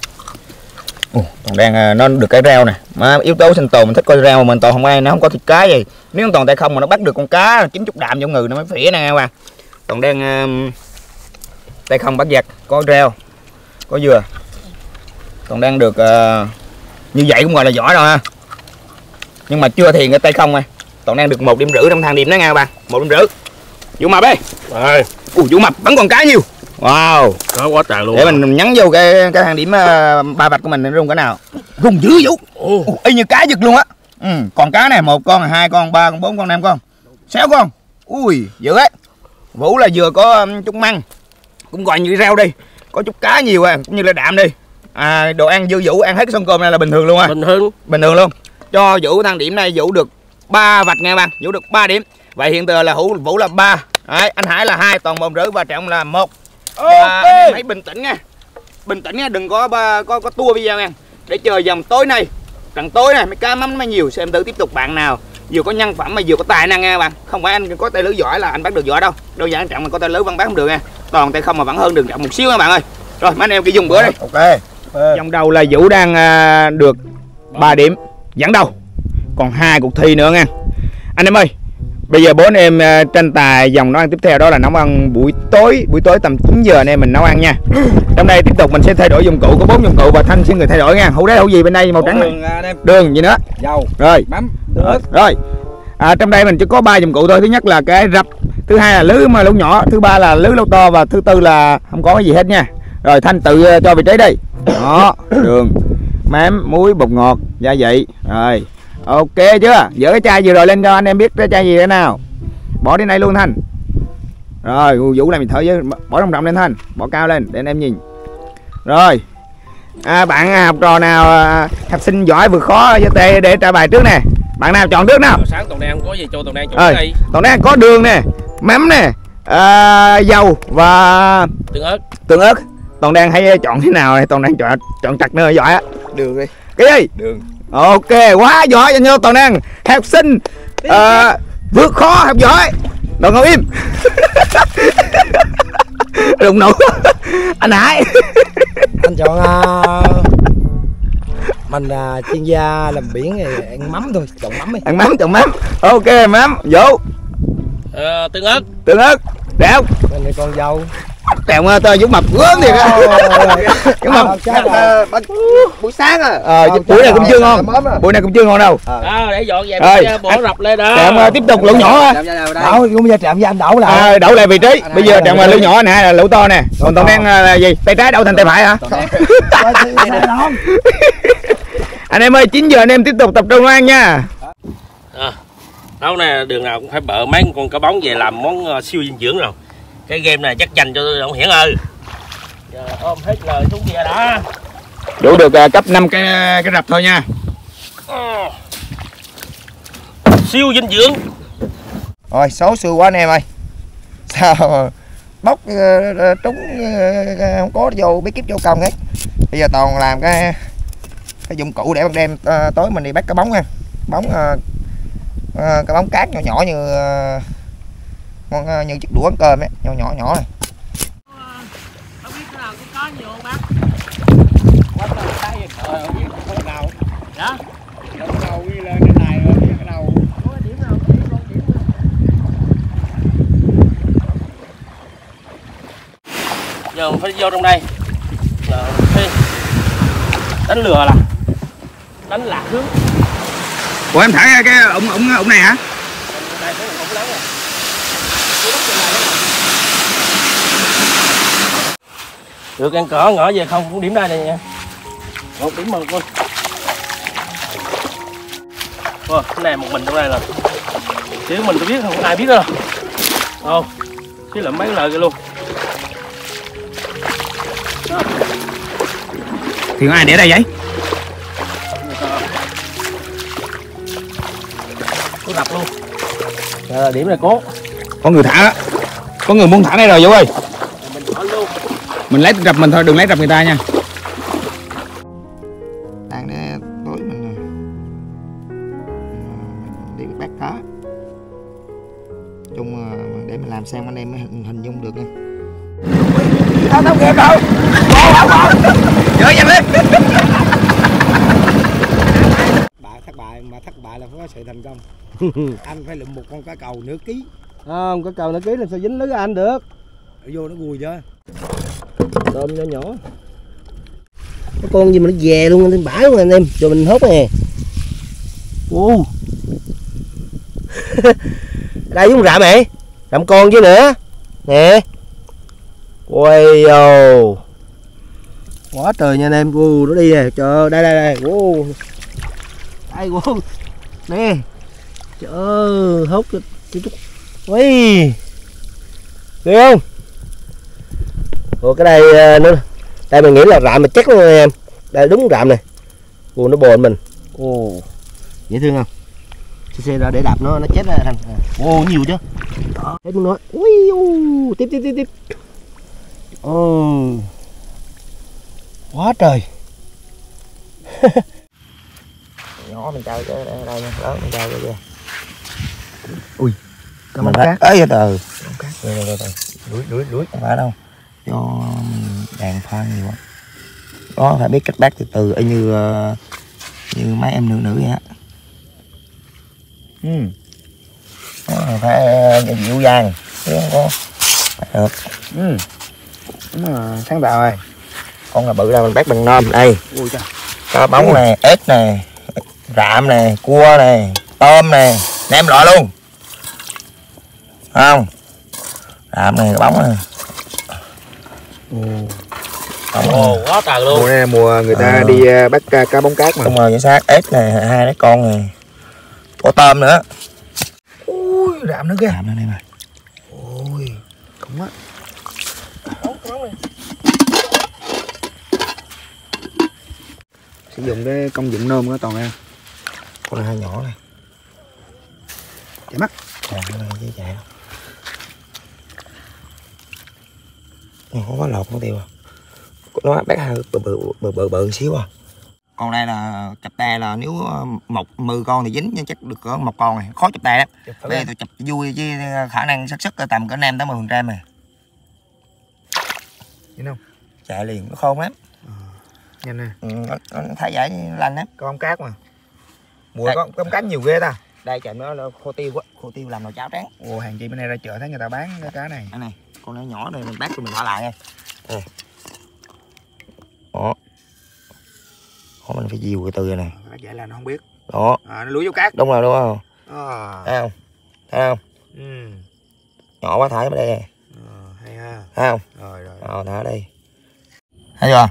Toàn Đan nó được cái rau nè. Mà yếu tố sinh tồn mình thích coi rau mà mình toàn không ai nó không có thịt cá gì. Nếu toàn tay không mà nó bắt được con cá 90 đạm vô người nó mới phỉ nè các bạn. Toàn Đan tay không bắt giặc, có rau, có dừa. Toàn Đan được như vậy cũng gọi là giỏi rồi ha. Nhưng mà chưa thiền cái tay không à. Toàn Đan được 1,5 điểm trong thang điểm đó nha các bạn. 1,5 điểm. Vũ Mập đi. Rồi. Vũ Mập vẫn còn cá nhiều. Wow. Có quá trời luôn. Để mình nhắn vô cái thang điểm 3 vạch của mình rung cái nào. Rung dữ Vũ. Y như cá giật luôn á. Còn cá này 1 con, 2 con, 3 con, 4 con, 5 con. 6 con. Ui, dữ ấy. Vũ là vừa có chút măng, cũng gọi như rau đi. Có chút cá nhiều à, cũng như là đạm đi. Đồ ăn dư Vũ ăn hết cái sông cơm này là bình thường luôn á. Bình thường luôn. Cho Vũ thang điểm này Vũ được 3 vạch nha bạn. Vũ được 3 điểm. Vậy hiện giờ là Vũ là 3. Đấy, anh Hải là 2, Toàn 1,5 và Trọng là 1. Anh hãy bình tĩnh nha. Bình tĩnh nha, đừng có tua video nha. Để chờ dòng tối nay. Trận tối này mấy cá mắm nó nhiều, xem thử tiếp tục bạn nào vừa có nhân phẩm mà vừa có tài năng nha các bạn. Không phải anh có tay lưới giỏi là anh bắt được giỏi đâu. Đơn giản trọng mà có tay lưới vẫn bắt không được nha. Toàn tay không mà vẫn hơn đường trọng một xíu các bạn ơi. Rồi mấy anh em kia dùng bữa đi. Ok. Trong đầu là Vũ đang được 3 điểm dẫn đầu. Còn 2 cuộc thi nữa nha. Anh em ơi, bây giờ 4 anh em tranh tài vòng nấu ăn tiếp theo đó là nấu ăn buổi tối tầm 9 giờ anh em mình nấu ăn nha. Trong đây tiếp tục mình sẽ thay đổi dụng cụ, có 4 dụng cụ và Thanh sẽ người thay đổi nha. Hũ đế hũ gì bên đây màu trắng này. Đường gì nữa? Dầu, rồi mắm, rồi. Trong đây mình chỉ có 3 dụng cụ thôi. Thứ nhất là cái rập, thứ hai là lưới mà lỗ nhỏ, thứ ba là lưới lỗ to và thứ tư là không có cái gì hết nha. Rồi Thanh tự cho vị trí đi. Đó, đường, mắm, muối, bột ngọt, gia vị. Rồi. Ok chưa? Dỡ cái chai vừa rồi lên cho anh em biết cái chai gì thế nào. Bỏ đến đây luôn Thanh. Rồi, Vũ này mình thở với bỏ rộng lên Thanh, bỏ cao lên để anh em nhìn. Rồi. Bạn học trò nào học sinh giỏi vượt khó với tê để trả bài trước nè. Bạn nào chọn trước nào? Sáng Toàn Đen có gì cho Toàn Đen chọn đi. Toàn Đen có đường nè, mắm nè, dầu và tương ớt. Toàn Đen hay chọn thế nào này? Toàn Đen chọn chặt nữa giỏi á. Đường đi. Cái gì? Đường. Ok, quá giỏi cho nhau Toàn Đen. Học sinh vượt khó học giỏi. Đừng ngồi im. Đụng nụ. Anh Hải. Anh chọn mình chuyên gia làm biển thì ăn mắm thôi, chọn mắm đi. Ăn mắm, chọn mắm. Ok, mắm, Vũ. Tương ớt. Đéo. Mình thì con dâu. Tèo tơ Vũ mập gớm thiệt á. Vũ mập. Buổi sáng Buổi này cũng chưa ngon. Buổi này cũng chưa ngon đâu. Để dọn về bỏ rập lên đó. Tèo tiếp tục lỗ nhỏ. Đậu cũng giờ chạm với anh đậu lại. Đậu lại vị trí. Bây giờ chạm lỗ nhỏ nè là lỗ to nè. Còn Toàn Đen là gì? Tay trái đậu thành tay phải hả? Anh em ơi, 9 giờ anh em tiếp tục tập trung ăn nha. Nấu nè, đường nào cũng phải bợ mấy con cá bóng về làm món siêu dinh dưỡng rồi. Cái game này chắc dành cho ông Hiển ơi. Giờ ôm hết lời xuống kia đó. Đủ được cấp 5 cái rập thôi nha. Siêu dinh dưỡng. Rồi xấu xưa quá anh em ơi. Sao bóc trúng không có vô bí kíp vô công hết. Bây giờ toàn làm cái dụng cụ để ban đêm tối mình đi bắt cá bóng nha. Cái bóng cát nhỏ nhỏ như chiếc đũa ăn cơm ấy, nhỏ này. Không biết cái nào cũng có nhiều không bác? Quá trời cái không biết cái nào. Dạ. Cái đầu ghi lên cái này rồi cái đầu. Có cái điểm nào chỉ con điểm nào. Giờ mình phải vô trong đây. Giờ phải đánh lừa là đánh lạc hướng. Ủa em thả cái ống này hả? Đây thấy ống lớn rồi. Được ăn cỏ ngõ về không cũng điểm đây này nha. Một điểm mừng con. Cái này một mình trong đây là chứ mình tôi biết không ai biết đâu. Chứ là mấy lời kia luôn. Thì có ai để đây vậy? Có đập luôn. Điểm này cố. Có người thả đó. Có người muốn thả đây rồi Vũ ơi. Mình thả luôn. Mình lấy rập mình thôi, đừng lấy rập người ta nha. Đang để tối mình đi bắt cá. Chung để mình làm xem anh em mới hình dung được nha. Tao kịp đâu. Dỡ nhanh lên. Thất bại là phải có sự thành công. Anh phải lượm một con cá cầu nửa ký. Không, cá cầu nửa ký làm sao dính lưới anh được. Vô nó gùi chưa? Tôm nhỏ nhỏ. Cái con gì mà nó về luôn anh bả luôn anh em, rồi mình hốt nè. Đây giống rạm mày. Rạm con chứ nữa. Nè. Wow. Quá trời nha anh em. Nó đi nè. Trời ơi, đây. Đây nè. Trời ơi, hốt chút. Ui. Được không? Ủa cái đây nữa. Đây mình nghĩ là rạm mà chắc luôn anh em. Đây đúng rạm này. Nó bồn mình. Dễ thương không? Xe ra để đạp nó chết ra thành. Nhiều chứ. Thấy muốn nói. Ui, tiếp. Quá trời. Nhỏ mình chơi cái đây nha, lớn mình chơi cái Ui, cá mình bóng cát. ấy từ đuổi không phải đâu, do đàn pha nhiều quá, đó phải biết cách bắt từ từ như mấy em nữ vậy á. Phải dịu dàng chứ không có được. Sáng tạo rồi. Con là bự ra mình bắt bằng nôm đây. Ui trời. Cá bóng nè, ếch nè, rạm nè, cua nè, tôm nè, nem loại luôn. Không? Rạm nè, cá bóng nè. Ồ, quá trời luôn. Mùa này là mùa người ta đi bắt cá bóng cát mà. Đúng rồi, chính xác. Ếch nè, 2 đứa con nè. Có tôm nữa. Ui, rạm nữa kìa. Rạm nữa đây mà. Ôi, cũng á. Sử dụng cái công dụng nôm của toàn em. Con này hơi nhỏ này. Chạy mắt. Cái này chứ chạy đâu. Không có lột nó tiêu à. Nó bắt hơi bự xíu à. Con đây là chụp tay là nếu 10 con thì dính chắc được cỡ 1 con này, khó chụp tay lắm. Bây giờ tôi chụp vui chứ khả năng xác suất tầm cỡ 5-10% này. Nhìn không? Chạy liền nó khôn lắm. Nhanh nè. Nó thay giải lanh lắm. Có bóng cát mà. Mùa có bóng cát nhiều ghê ta. Đây chạy nó khô tiêu quá, khô tiêu làm nồi cháo trắng. Ồ, hàng chi bữa nay ra chợ thấy người ta bán cái cá này. Cái này, con nó nhỏ này mình bắt rồi mình thả lại nha. Đó. Đó, mình phải dìu từ này. Vậy là nó không biết. Đó. Nó lúi vô cát. Đúng không? À. Thấy không? Thấy không? Nhỏ quá thả vào đây nè. Hay ha. Thấy không? Rồi. Thả ở đây. Thấy chưa?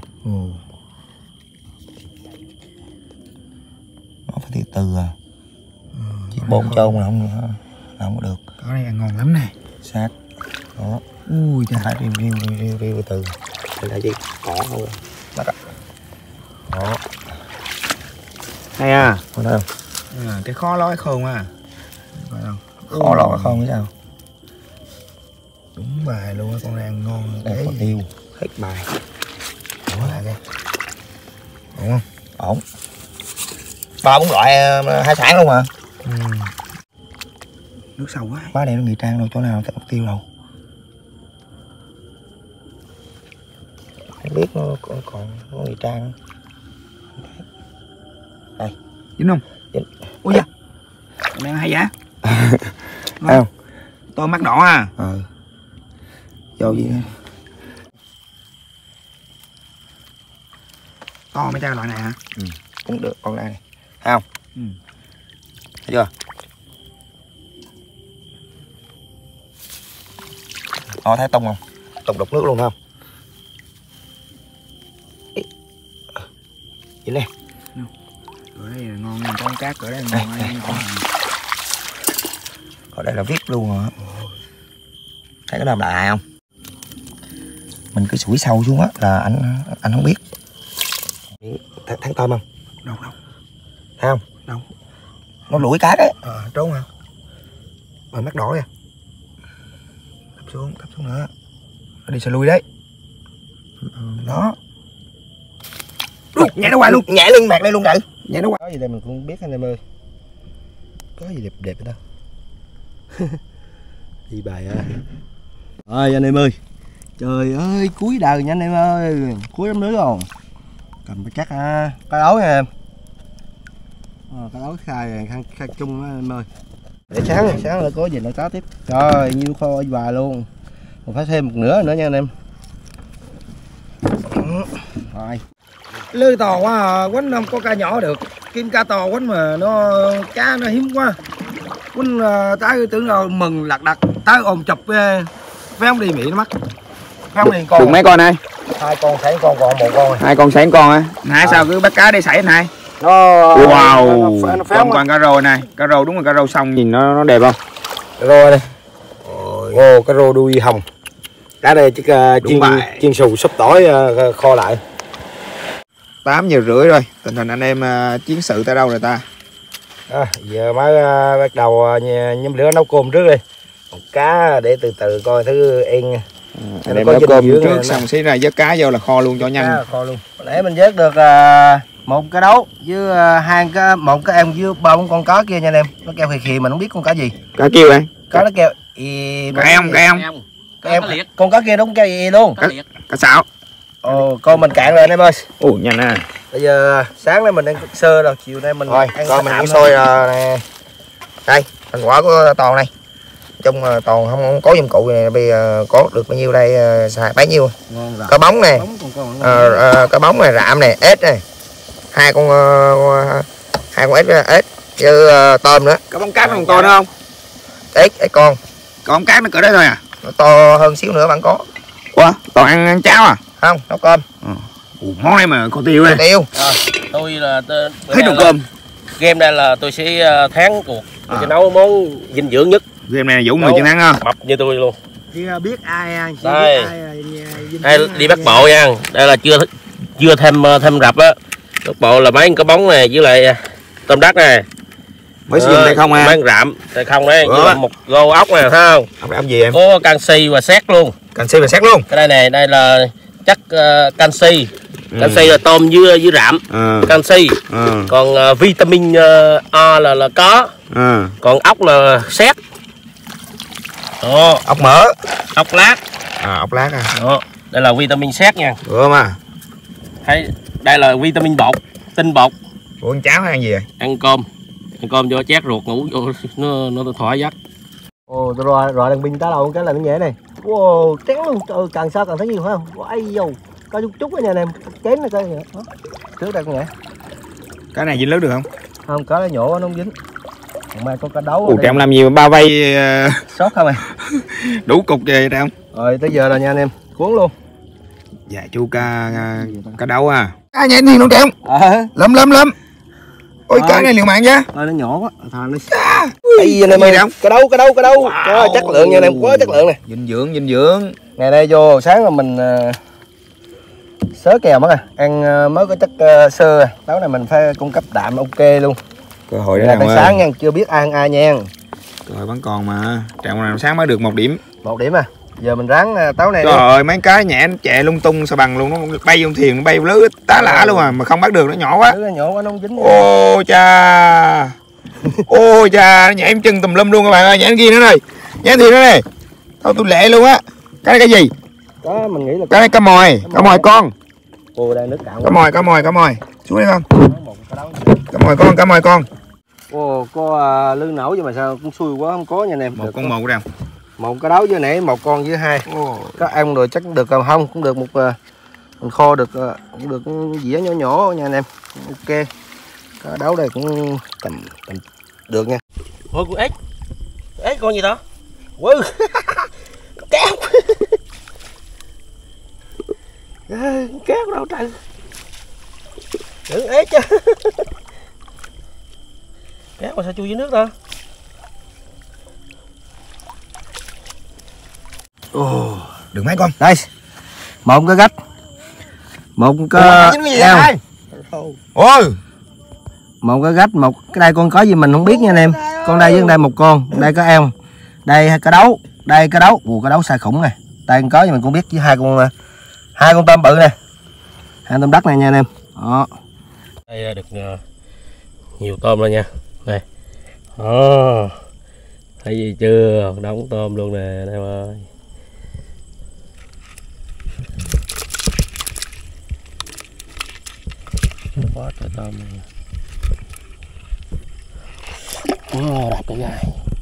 Nó phải từ từ à. Chỉ 4 chôn là không có được. Có này ăn ngon lắm nè. Sát. Đó. Ui trời. Phải riu từ. Đây là gì? Cỏ thôi. Đó. Hay à. Có thấy không? Cái khó ló cái khôn à. Khó lọt cái khôn chứ sao? Đúng bài luôn á, con này ăn ngon. Đây có tiêu. Hết bài. Ủa lại kìa. Ổn không? Ổn. 3-4 loại hải sản luôn mà. Nước sâu quá. Quá đẹp nó nghỉ trang đâu, chỗ nào có tiêu đâu. Không biết nó còn có nghỉ trang. Đây. Dính không? Dính. Ui da. Con hay vậy? Thấy không? Tôm mắt đỏ à? Vô gì nữa. To mấy trái loại này hả? Cũng được con này. Thấy không? Thấy chưa? Đó, thấy tông không? Tông đục nước luôn không? Vậy nè. Ở đây là ngon nha, con cát ở đây là ngon. Ở đây là viết luôn rồi. Thấy cái nào đại không? Mình cứ sủi sâu xuống á là anh không biết. Thấy tôm không? Đâu. Thấy không? Đâu? Nó lủi cá đấy. Trốn hả? Mắt đỏ kìa. Thấp xuống nữa. Nó đi xe lui đấy. Đó. Nhảy nó qua luôn. Nhảy lưng mặt đây luôn đợi. Nhảy nó qua. Có gì đây mình cũng biết anh em ơi. Có gì đẹp ở đâu. Đi bài à. Rồi anh em ơi. Trời ơi, cuối đời nha anh em ơi. Cuối lắm nữa rồi. Cầm cái chắc ha. Cá đấu nha em. Cá đấu khai chung á em ơi. Để sáng là có gì nó cá tiếp. Rồi, nhiêu kho bài luôn. Còn phải thêm một nửa nữa nha anh em. Rồi. Lưới to quá à, quánh không có cá nhỏ được. Kiếm cá to quánh mà cá nó hiếm quá. Quánh tái tưởng đâu mừng lặt đặt. Tái ôm chụp phải không đi Mỹ nó mắc. Phải không đi con. Được mấy con này? 2 con sảy con còn 1 con này. 2 con sảy con á. Nãy sao cứ bắt cá để sảy này. Nó Wow. nó Còn cá rô này, cá rô đúng là cá rô xong nhìn nó đẹp không? Cá rô đây. Ồ, cá rô đuôi hồng. Cá đây chỉ chiên xù súp tỏi kho lại. 8 giờ rưỡi rồi, tình hình anh em chiến sự tới đâu rồi ta? Giờ mới bắt đầu nhóm lửa nấu cơm trước đi. Còn cá để từ từ coi thứ yên. Anh em nấu cơm trước xong xí ra vớt cá vô là kho luôn cho nhanh. Kho luôn. Nãy mình vớt được một cái đấu với một cái em với 3-4 con cá kia nha anh em. Nó kêu khì khì mình không biết con cá gì. Cá kêu anh. Cá nó kêu cá em. Con cá kia đúng kêu gì luôn. Cá sạo. Ồ, con mình cạn rồi anh em ơi. Ồ nhanh à. Bây giờ sáng nay mình đang sơ rồi, chiều nay mình rồi ăn con mình ăn xôi nè. Đây thành quả của Toàn này. Chung Toàn không có dụng cụ này, bây giờ có được bao nhiêu đây, xài bấy nhiêu. Cá bóng nè, cá bóng này, rạm này, ếch này, hai con ếch với tôm nữa. Cá bóng cát còn to nữa không? Ếch con. Còn cát nó cỡ đấy thôi à? Nó to hơn xíu nữa vẫn có. Ủa, Toàn ăn cháo à? Không, nấu cơm. Món này mà có tiêu đây. Tiêu. Tôi là hết đồ cơm. Game đây là tôi sẽ thắng cuộc. Tôi sẽ nấu món dinh dưỡng nhất. Game này Dũng người chiến thắng không? Mập như tôi luôn. Chưa biết ai đây. Hay đi bắt bộ nha. Đây là chưa thêm rập á. Bắt bộ là mấy cái bóng này với lại tôm đất này. Mới sử dụng tay không à? Mấy rạm tay không đấy, một gô ốc này thấy không? Ốc làm gì em? Có canxi và sét luôn. Canxi và sét luôn. Cái đây này, đây là chất canxi. Canxi là tôm với rạm. Canxi. Còn vitamin A là có. Còn ốc là sét. Đó, ốc mỡ, ốc lát. Ốc lát à. Đó, đây là vitamin sét nha. Ủa mà. Hay đây là vitamin bột, tinh bột. Ủa ăn cháo hay ăn gì vậy? Ăn cơm cho chét ruột ngủ vô nó thỏa giấc. Ồ, rồi đằng pin tá đầu cái là nó nhẹ này. Wow, trắng luôn. Trời, càng sao càng thấy nhiều phải không? Wow, dầu. Có chút á nha anh em. Chén này coi vậy. Trước đây con nhẹ. Cái này dính lớn được không? Không, cá nó nhổ nó không dính. Còn mai có cá đấu. Ủa kìa, làm gì mà bao vây sót không à? Đủ cục gì đây không? Rồi tới giờ rồi nha anh em. Cuốn luôn. Dạ chú cá đấu à. Cá nhảy thiền luôn kìa. Lâm. Ôi cá này liều mạng chứ. Nó nhỏ quá. Thằng nó Ây anh em ơi. Cá đấu. Wow. Chất lượng nha anh em, quá chất lượng này. Dinh dưỡng. Ngày nay vô sáng là mình sớ kèo mất à. Ăn mới có chất xơ à. Đấu này mình phải cung cấp đạm ok luôn. Cơ hội đó là nào sáng nha, chưa biết ăn ai nha. Rồi vẫn còn mà. Trạng nào sáng mới được 1 điểm. 1 điểm à. Giờ mình ráng táo này. Trời ơi, mấy cái nhẹ nó chạy lung tung sao bằng luôn, nó bay vô thuyền, nó bay vô lưới tá lả luôn mà không bắt được, nó nhỏ quá. Nó nhỏ quá nó không dính. Ô cha. Ôi cha, nó nhảy em chân tùm lum luôn các bạn ơi, nhảy kia nữa này. Nhảy thuyền nữa này. Thôi tôi lẹ luôn á. Cái này cái gì? Đó mình nghĩ là cái này cá mòi con. Ồ đây nước cạn. Cá mòi. Xuống đây con. Cá mòi con. Ồ có lươn nổi nhưng mà sao cũng xui quá không có nha anh em. Một con mồi đâu. Một cái đấu với nãy, một con với 2. Các em rồi chắc được không? Cũng được một mình kho được cũng được dĩa nhỏ nha anh em. Ok. Cái đấu đây cũng tầm được nha. Ôi con ếch con gì đó? Wow. Kéo. Kéo đâu trời. Đừng ếch chứ. Kéo mà sao chui dưới nước ta? Được mấy con. Đây. Một cái gách. Một cái eo. Ôi. Một cái gách, một cái đây con có gì mình không biết nha anh em. Con đây với đây một con, đây có eo. Đây cái đấu, đây cái đấu. Ủa cái đấu size khủng này. Đây con có gì mình cũng biết với hai con tôm bự nè. 2 tôm đất này nha anh em. Đó. Đây được nhiều tôm rồi nha. Đây. Thấy gì chưa? Đóng tôm luôn nè anh em ơi. Quá trời tôm này. Đạp cái gai.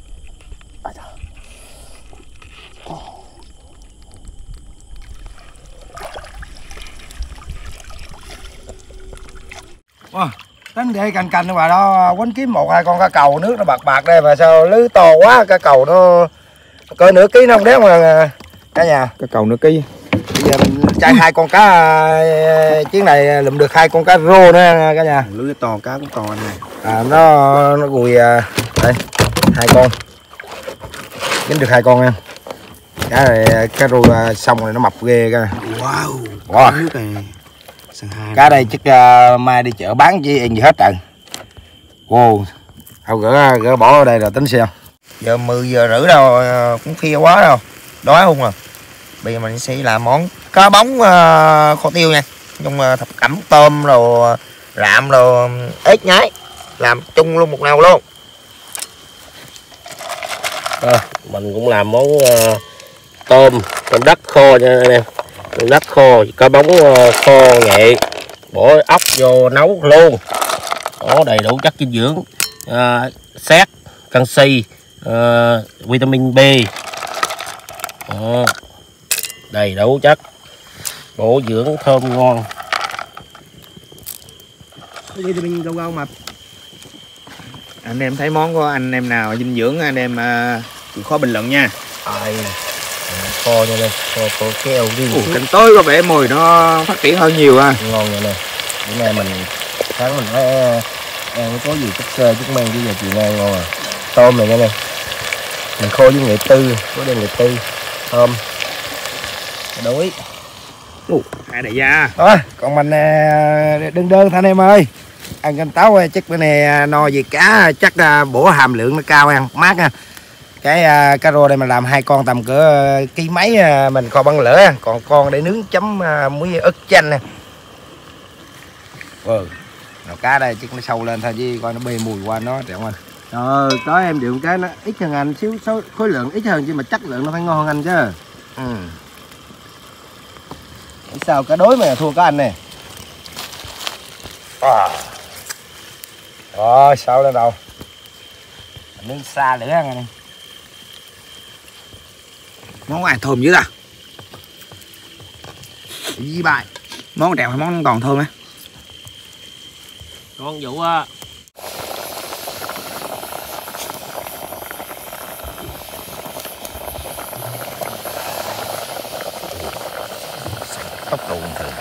Tính để canh các bà đó quánh kiếm 1-2 con cá cầu nước nó bạc đây mà sao lưới to quá, cá cầu nó cỡ nửa ký nó không đéo mà cả nhà. Cá cầu nửa ký. Bây giờ mình chạy 2 con cá chuyến này lụm được 2 con cá rô nữa cả nhà. Lưới to cá cũng to anh này. Nó gùi đây 2 con. Dính được 2 con em. Cá này cá rô xong rồi nó mập ghê cả. Wow. Nước này. Cá đây chắc mai đi chợ bán chứ ăn gì hết trời. Wow. Thôi gỡ bỏ ở đây rồi tính xem. Giờ 10 giờ rưỡi đâu, cũng khuya quá đâu. Đói không à. Bây giờ mình sẽ làm món cá bóng kho tiêu nha. Trong thập cẩm tôm rồi rạm rồi ếch nhái làm chung luôn một nồi luôn. Mình cũng làm món tôm đất khô nha anh em. Tôm đất khô, có bóng khô nghệ, bỏ ốc vô nấu luôn. Đó, đầy đủ chất dinh dưỡng, sét, canxi, vitamin B. Đó, đầy đủ chất bổ dưỡng thơm ngon. Vitamin gâu mà. Anh em thấy món của anh em nào dinh dưỡng anh em chịu khó bình luận nha. Kho nha đây, kho keo đi. Canh tối có vẻ mùi nó phát triển hơn nhiều ha. Ngon vậy nè. Bữa nay mình sáng mình phải ăn có gì chất xơ chất men chứ giờ chiều nay ngon à. Tôm này nha nè. Mình khô với nghệ tư, có đem nghệ tư, tôm. Đuối. Hai đại gia. Thôi, còn mình đơn thôi anh em ơi. Ăn canh táo chắc bữa nay no về cá chắc bổ hàm lượng nó cao ăn mát nha. Cái cá rô đây mình làm 2 con tầm cỡ ký mấy mình kho băng lửa, còn con để nướng chấm muối ớt chanh nè. Rồi cá đây chắc nó sâu lên thôi chứ coi nó bê mùi qua nó đẹp không anh. Có em điều cái nó ít hơn anh xíu, khối lượng ít hơn chứ mà chất lượng nó phải ngon hơn anh chứ. Sao cá đối mà thua cá anh nè. Rồi sao lên đầu. Nướng xa lửa ăn anh. Món ai thơm dữ ta. Gì bài. Món đẹp hay món còn thơm á. Con vụ á. Tốc độ bình thường.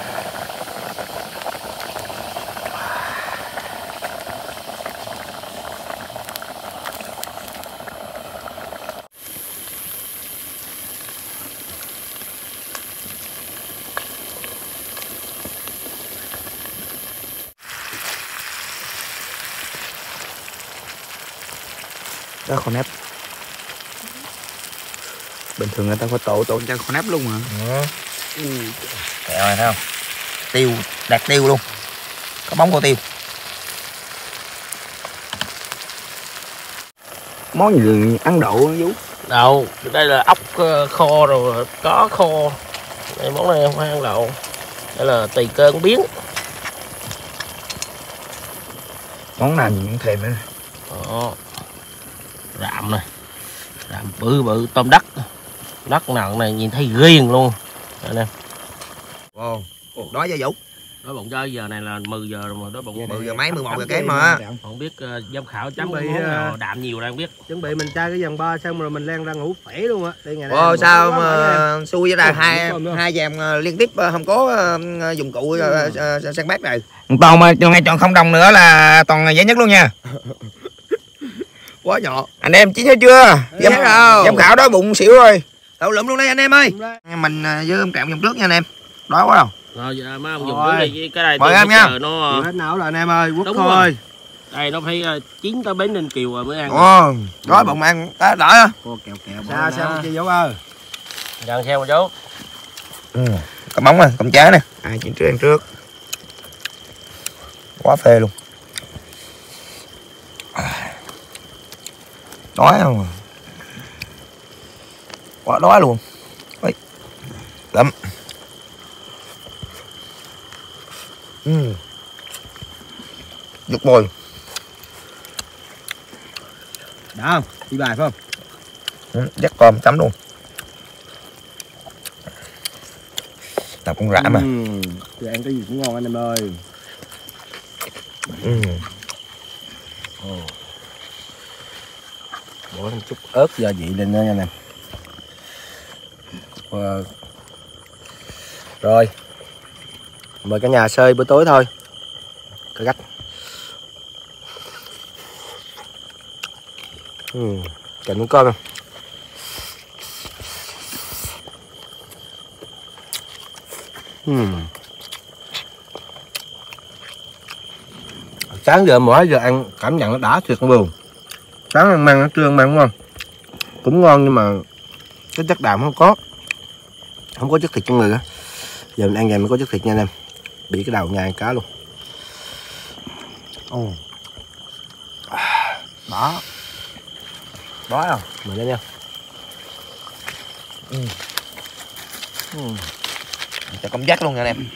Đó con nếp. Bình thường người ta có tổ cho con nếp luôn mà. Kẹo này thấy không? Tiêu, đạt tiêu luôn. Có bóng của tiêu. Món gì ăn đậu Vũ? Đậu, đây là ốc kho rồi, có kho. Đây món này không phải ăn đậu. Đây là tùy cơn biến. Món nào nhìn cũng thèm nữa. Đó. Rạm này. Rạm bự bự tôm đất. Đất nặng này nhìn thấy ghiền luôn. Anh em. Wow. Đói cho Vũ. Đói bụng cho giờ này là 10 giờ rồi mà đói bụng. 10 giờ mấy 11 giờ kém mà. Không biết giám khảo chấm cái món nào đạm nhiều đang biết. Chuẩn bị mình tra cái dàn 3 xong rồi mình len ra ngủ phể luôn á. Sao mà xui vậy ta, hai dàn liên tiếp không có dụng cụ sang bát này. Toàn mà ngay chọn không đồng nữa là toàn dễ nhất luôn nha. Quá nhỏ. Anh em chín hết chưa? Giám khảo đói bụng xỉu rồi. Đậu lụm luôn đây anh em ơi. Mình với ông Cạm dòng trước nha anh em. Đói quá đâu. Rồi giờ mấy ông dùng cái này mời em nha. Nó hết não rồi anh em ơi, quất đúng thôi. Rồi. Đây nó phải chín tới bến Ninh Kiều rồi mới ăn. Đói bụng ăn tá đỡ á. Kẹo sao chị Vũ ơi. Dần theo một chú. Có móng nè, cọng trái nè. Ai chín trước ăn trước. Quá phê luôn. Đói không? Quá đói luôn. Lắm. Giật bồi. Đã không? Đi bài phải không? Dắt cơm chấm luôn. Tập con rã mà. Thì ăn cái gì cũng ngon anh em ơi. Bỏ một chút ớt gia vị lên nữa nha anh em. Rồi. Mời cả nhà sơi bữa tối thôi. Cái gách. Cạnh con cơm. Sáng giờ mỗi giờ ăn cảm nhận nó đã tuyệt luôn. Sáng ăn măng, trưa ăn măng đúng không? Cũng ngon nhưng mà cái chất đạm không có chất thịt trong người á. Giờ mình ăn vậy mới có chất thịt nha anh em. Bị cái đầu nhai cá luôn. Đó. Đó không? Mời lên nha. Cho cảm giác luôn nha anh em.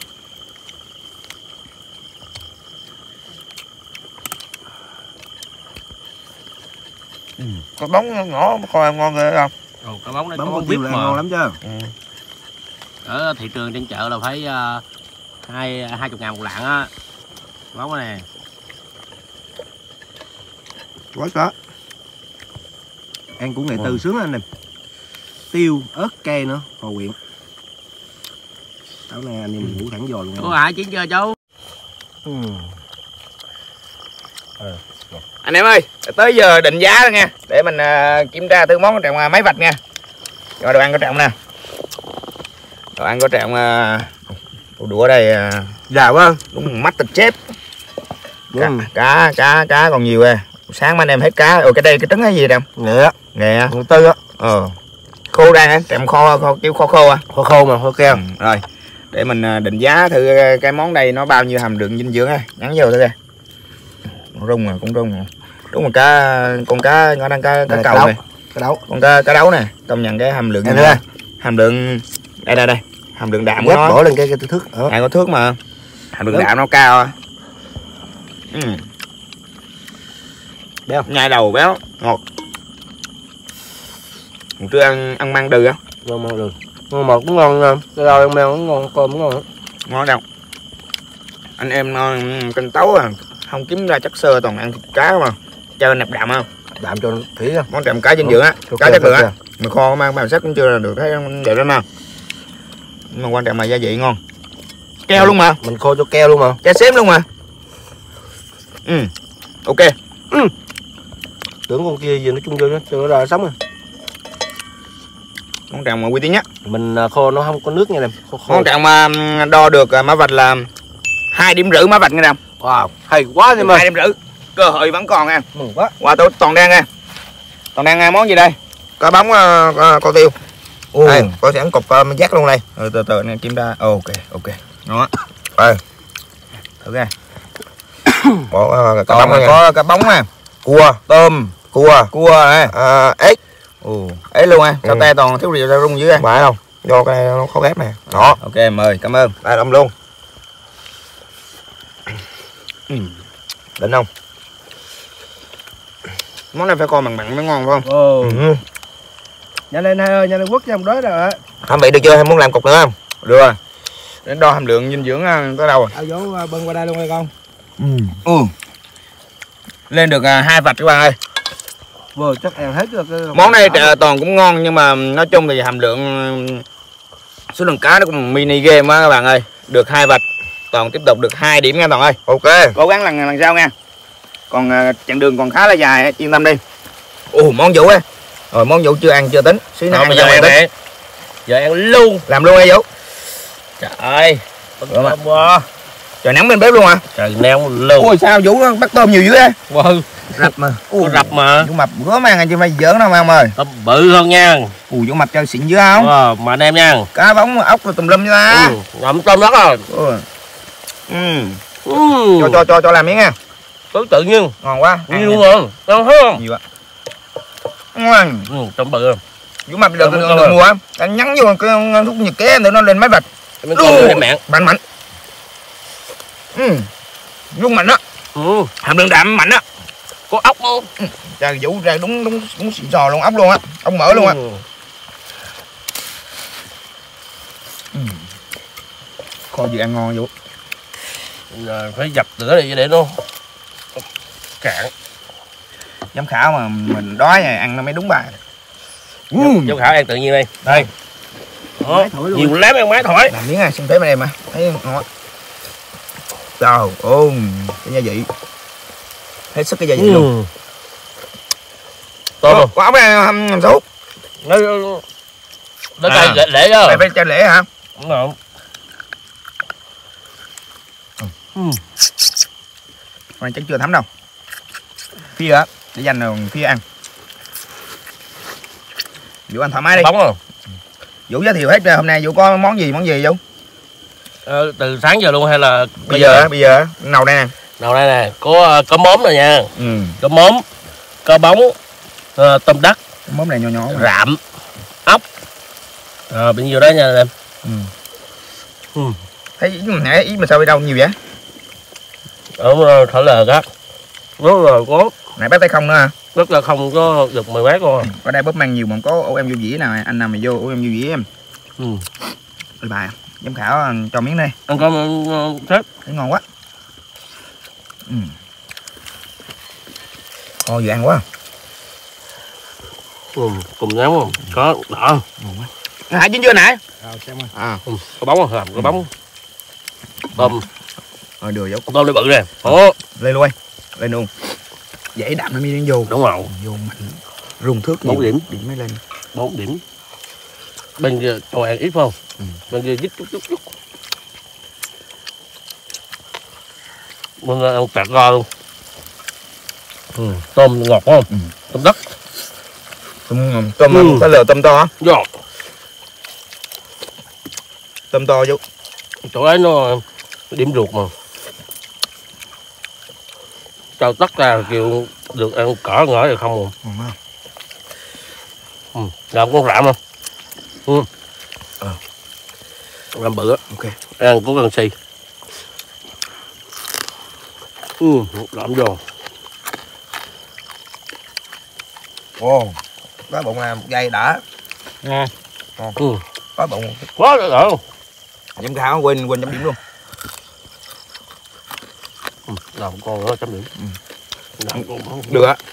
Có bóng nhỏ coi ngon ghê không? Ồ, cá bóng đây Bóng có con biết chiều là mà. ngon lắm chứ. Ở thị trường trên chợ là phải 20.000 một lạng á. Bóng này. Quá có. Ăn của ngày Tư sướng anh em. Tiêu, ớt, cay nữa, hòa quyện. Tối nay anh em mình ngủ thẳng giò luôn. Cô hả chiến chưa chú? Anh em ơi, tới giờ định giá rồi nha, để mình kiểm tra thử món trọng mấy vạch nha. Rồi đồ ăn có trọng nè. Đồ ăn có trọng đũa đây Già quá. đúng mắt thịt chép. Cá còn nhiều à. Sáng anh em hết cá. Ồ cái đây cái trứng cái gì đâu? Nghệ. Nghệ Con Tư á. Khô ra hả? Trọng kho kêu khô à? Khô mà, khô keo. Rồi. Để mình định giá thử cái món đây nó bao nhiêu hàm lượng dinh dưỡng ha. Nhắn vô thử kìa. Rung à, cũng rung à. Đúng rồi con cá nó đang cá cầu này. Cá đấu. Con cá đấu nè, công nhận cái hàm lượng hàm lượng đây hàm lượng đạm của nó bỏ lên cái thước có thước mà hàm lượng đạm nó cao à. Béo nhai đầu béo ngọt. Một trưa ăn măng đừ á, ngon được, ngon mật cũng ngon nha, cái rau ăn mèo cũng ngon, cơm cũng ngon, ngon đâu anh em canh tấu à, không kiếm ra chất xơ toàn ăn thịt cá mà cho nạp đạm không, đạm cho thủy không, món đạm cá dinh dưỡng á, cá chất lượng á, mà kho mang màu sắc cũng chưa là được, thấy vậy lắm mà. Nhưng mà quan trọng là gia vị ngon, keo luôn mà, mình khô cho keo luôn mà, cha xém luôn mà. Ok. Tưởng con kia gì nó chung vô cho nó ra sống rồi. Món tràng mà uy tín nhất. Mình khô nó không có nước nha em. Khô. Món tràng mà đo được mã vạch là 2,5 điểm mã vạch nghe nè. Wow, hay quá em ơi. 2,5 điểm. Cơ hội vẫn còn nha. Mừng quá. Qua tôi toàn đang nha. Toàn đang món gì đây? Có bóng co tiêu. Đây, có sẵn cục dắt luôn đây. Từ từ này kiểm tra. Ok. Đó. Đây. Thử nha. Có cá bóng nè, cua, tôm, cua này, ếch, ếch luôn à, sao tay toàn thiếu rượu ra rung dưới à, phải không? Do cái nó khó ghép nè, đó, ok mời, cảm ơn, đây đâm luôn, đỉnh không? Món này phải coi mặn mới ngon phải không? Nhanh lên hai ơi, nhanh lên quất cho một đói rồi. Hâm vị được chưa? Hay muốn làm cục nữa không? Được rồi, để đo hàm lượng dinh dưỡng tới đâu rồi? Ao dỗ bưng qua đây luôn hay con? Lên được 2 vạch các bạn ơi. Vừa chắc ăn hết rồi. Món này toàn cũng ngon nhưng mà nói chung thì hàm lượng số lượng cá nó cũng mini game á các bạn ơi. Được 2 vạch, toàn tiếp tục được 2 điểm nha toàn ơi. Ok. Cố gắng lần sau nha. Còn chặng đường còn khá là dài, yên tâm đi. Món Vũ á. Rồi món Vũ chưa ăn chưa tính. Xíu nữa bây giờ ăn đi. Giờ ăn luôn. Làm luôn đi Vũ. Trời ơi. Trời nắng bên bếp luôn hả? Trời neo luôn. Ôi sao Vũ bắt tôm nhiều dữ á. Wow. Rập mà. Rập mà. Vũ mập gớm ăn chứ phải giỡn đâu mà ông ơi. Tôm bự hơn nha. Vũ mập cho xịn dữ không? Mà anh em nha. Cá bóng ốc rồi tùm lum nha. Ngậm tôm đó rồi. Cho làm miếng nha. Cứ tự nhiên. Ngon quá. Nhiều luôn rồi. Ngon hơn. Nhiều ạ. Ngon. Tôm bự rồi. Vũ mập được mua á. Anh nhắn vô cái thuốc nhiệt kế để nó lên mấy vạch. Mình con em mẹ. Mạnh. Rung mạnh đó. Hàm lượng đạm mạnh đó. Có ốc không? Trời Vũ ra đúng xịn sò luôn, ốc luôn á. Ốc mỡ luôn á. Kho gì ăn ngon Vũ. Phải dập lửa này để nó cạn. Giám khảo mà mình đói này ăn nó mới đúng bài. Giám khảo ăn tự nhiên đây. Đây. Đó, nhiều lắm ăn máy thổi. Làm miếng này xem thấy bên em mà. Thấy ngon. Trời ơi, cái gia vị. Hết sức cái gia vị luôn. Tôm. Có ốc này hầm sốt. Nó đây lễ chứ. Mày phải cho lễ hả? Đúng rồi. Còn chắc chưa thấm đâu. Phía á, để dành rồi phía ăn. Vũ ăn thoải mái đi. Bóng rồi. Vũ giới thiệu hết rồi, hôm nay Vũ có món gì Vũ? Từ sáng giờ luôn hay là bây giờ nấu đây nè. Đầu đây nè, có móm rồi nha. Ừ. Có móm, có bóng, tôm đất, Món này nhỏ nhỏ. rạm, ốc. Rồi bao nhiêu đó nha anh em. Thấy ý mà sao đi đâu nhiều vậy? Ở thở lờ đó. Rất là có. Nãy bác tay không nữa hả? Rất là không có được 10 mét luôn. Ở đây bóp mang nhiều mà có ổ em vô dĩa nào anh nào mày vô ổ em vô dĩa em. Ôi bà, giám khảo cho miếng đây. Ăn cơm sếp. Thấy ngon quá. Ồ vừa ăn quá. Cùng nhóm không? Có đỏ. Hả chín chưa nãy? Xem ơi. Có bóng không? Có bóng. Tôm. Rồi đưa dấu. Tôm nó bự nè. Lên luôn. Lên luôn. Dãy đạm nó mới đến vô. Đúng rồi. Vô mạnh. Rung thước 4 điểm. Điểm mới lên. 4 điểm. Bên kia cho ăn ít không? Bên kia dít chút. Bên kia ăn tẹt ra luôn. Tôm ngọt không? Tôm đất. Tôm có lờ tôm to hả? Dạ. Tôm to vô. Chỗ ấy nó điểm ruột mà. Cho tất ra kêu được ăn cỡ ngỡ rồi không rồi. Làm con rạm không? Làm bự á. Ok. Ăn có canxi. Làm vô. Ồ. Có bụng là 1 giây đã. Ngon. Có bụng. Quá rồi. Giám khảo quên chấm điểm luôn. Làm con nữa chấm điểm. Được á.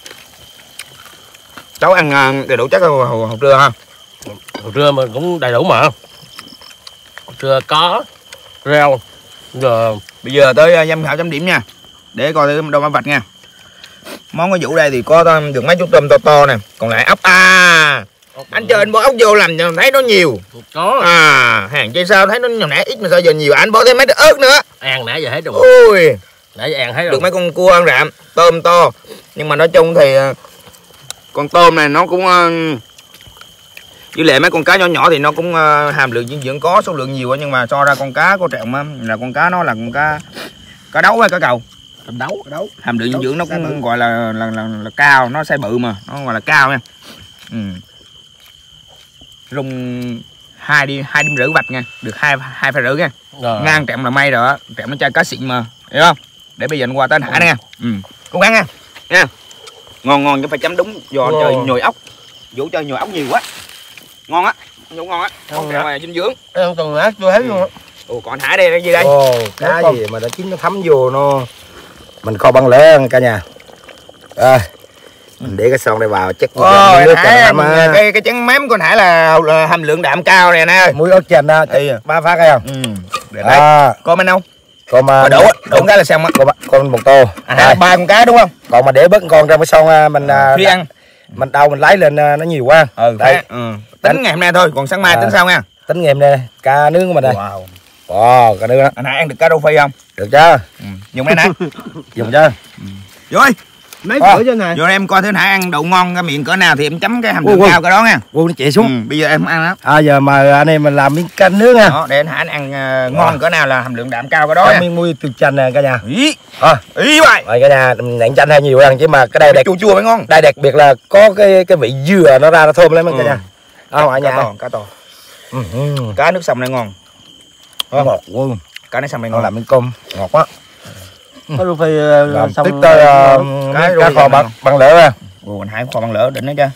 Cháu ăn đầy đủ chắc hồi trưa ha. Hồi trưa mà cũng đầy đủ mà. Hồi trưa có rau. Giờ bây giờ tới giám khảo chấm điểm nha. Để coi thử đâu má vạch nha. Món cái Vũ đây thì có được mấy chú tôm to nè. Còn lại ốc anh chơi anh bỏ ốc vô làm thấy nó nhiều. Có. Hàng chơi sao thấy nó nhỏ nãy ít mà sao giờ nhiều anh bỏ thêm mấy đứa ớt nữa. Ăn nãy giờ hết rồi. Ui. Nãy giờ ăn thấy rồi. Được mấy con cua ăn rạm, tôm to. Nhưng mà nói chung thì con tôm này nó cũng với lại mấy con cá nhỏ nhỏ thì nó cũng hàm lượng dinh dưỡng có số lượng nhiều, nhưng mà so ra con cá có trọng là con cá nó là con cá đấu hay cá cầu. Đấu. Hàm lượng dinh dưỡng nó cũng gọi là cao, nó size bự mà, nó gọi là cao nha. Rung 2 điểm rưỡi vạch nha, được 2 phải rưỡi nha. Ngang Trạm là may rồi á, Trạm nó chơi cá xịn mà, hiểu không? Để bây giờ anh qua tới anh Hải nha. Cố gắng nha. Ngon chứ phải chấm đúng giò chơi nhồi ốc. Vũ chơi nhồi ốc nhiều quá. Ngon á, Vũ ngon á. Con kẹo này dinh dưỡng. Ăn tuần ác chưa thấy luôn á. Ồ còn Hải đây là gì đây? Cá gì mà nó chín nó thấm vô nó. Mình kho băng lẻ cả nhà. Mình để cái son đây vào chắc nước cái trứng mém con Hải là hàm lượng đạm cao này nè. Muối ớt chanh á, 3 phát hay không? Để đây. Có mấy đâu? Còn mà đủ cái là xong á. Con một tô. 3 con cá đúng không? Còn mà để bớt con trong cái son mình khi ăn mình đâu mình lấy lên nó nhiều quá. Đây. Tính ngày hôm nay thôi, còn sáng mai tính sao nha. Tính ngày hôm nay cá nướng của mình đây. Wow, cá nướng đó. Anh Hải ăn được cá rô phi không? Được chứ. Dùng đây nè. Dùng chứ. Rồi. Mấy bữa trên này. Rồi em coi thử Hải ăn độ ngon cái miệng cỡ nào thì em chấm cái hàm lượng cao cỡ đó nha. Nó chạy xuống. Bây giờ em ăn đó. Giờ mà anh em mình làm miếng canh nướng nha. Đó, để anh Hải ăn ngon cỡ nào là hàm lượng đạm cao cỡ đó nha. Miếng muối tiêu chanh nè cả nhà. Ý vậy. Rồi cả nhà nặn chanh hay nhiều ăn chứ mà cái đây chua chua mới ngon. Đây đặc biệt là có cái vị dừa nó ra nó thơm lắm cả nhà. Ở nhà. Cá to. Cá nước sông này ngon. Ngọt luôn. Cá nước sông này Nó ngon. làm miếng cơm ngọt quá. Có đôi khi Tiếp tới cá kho băng lỡ ra. Anh Hải kho băng lỡ đỉnh đó chứ.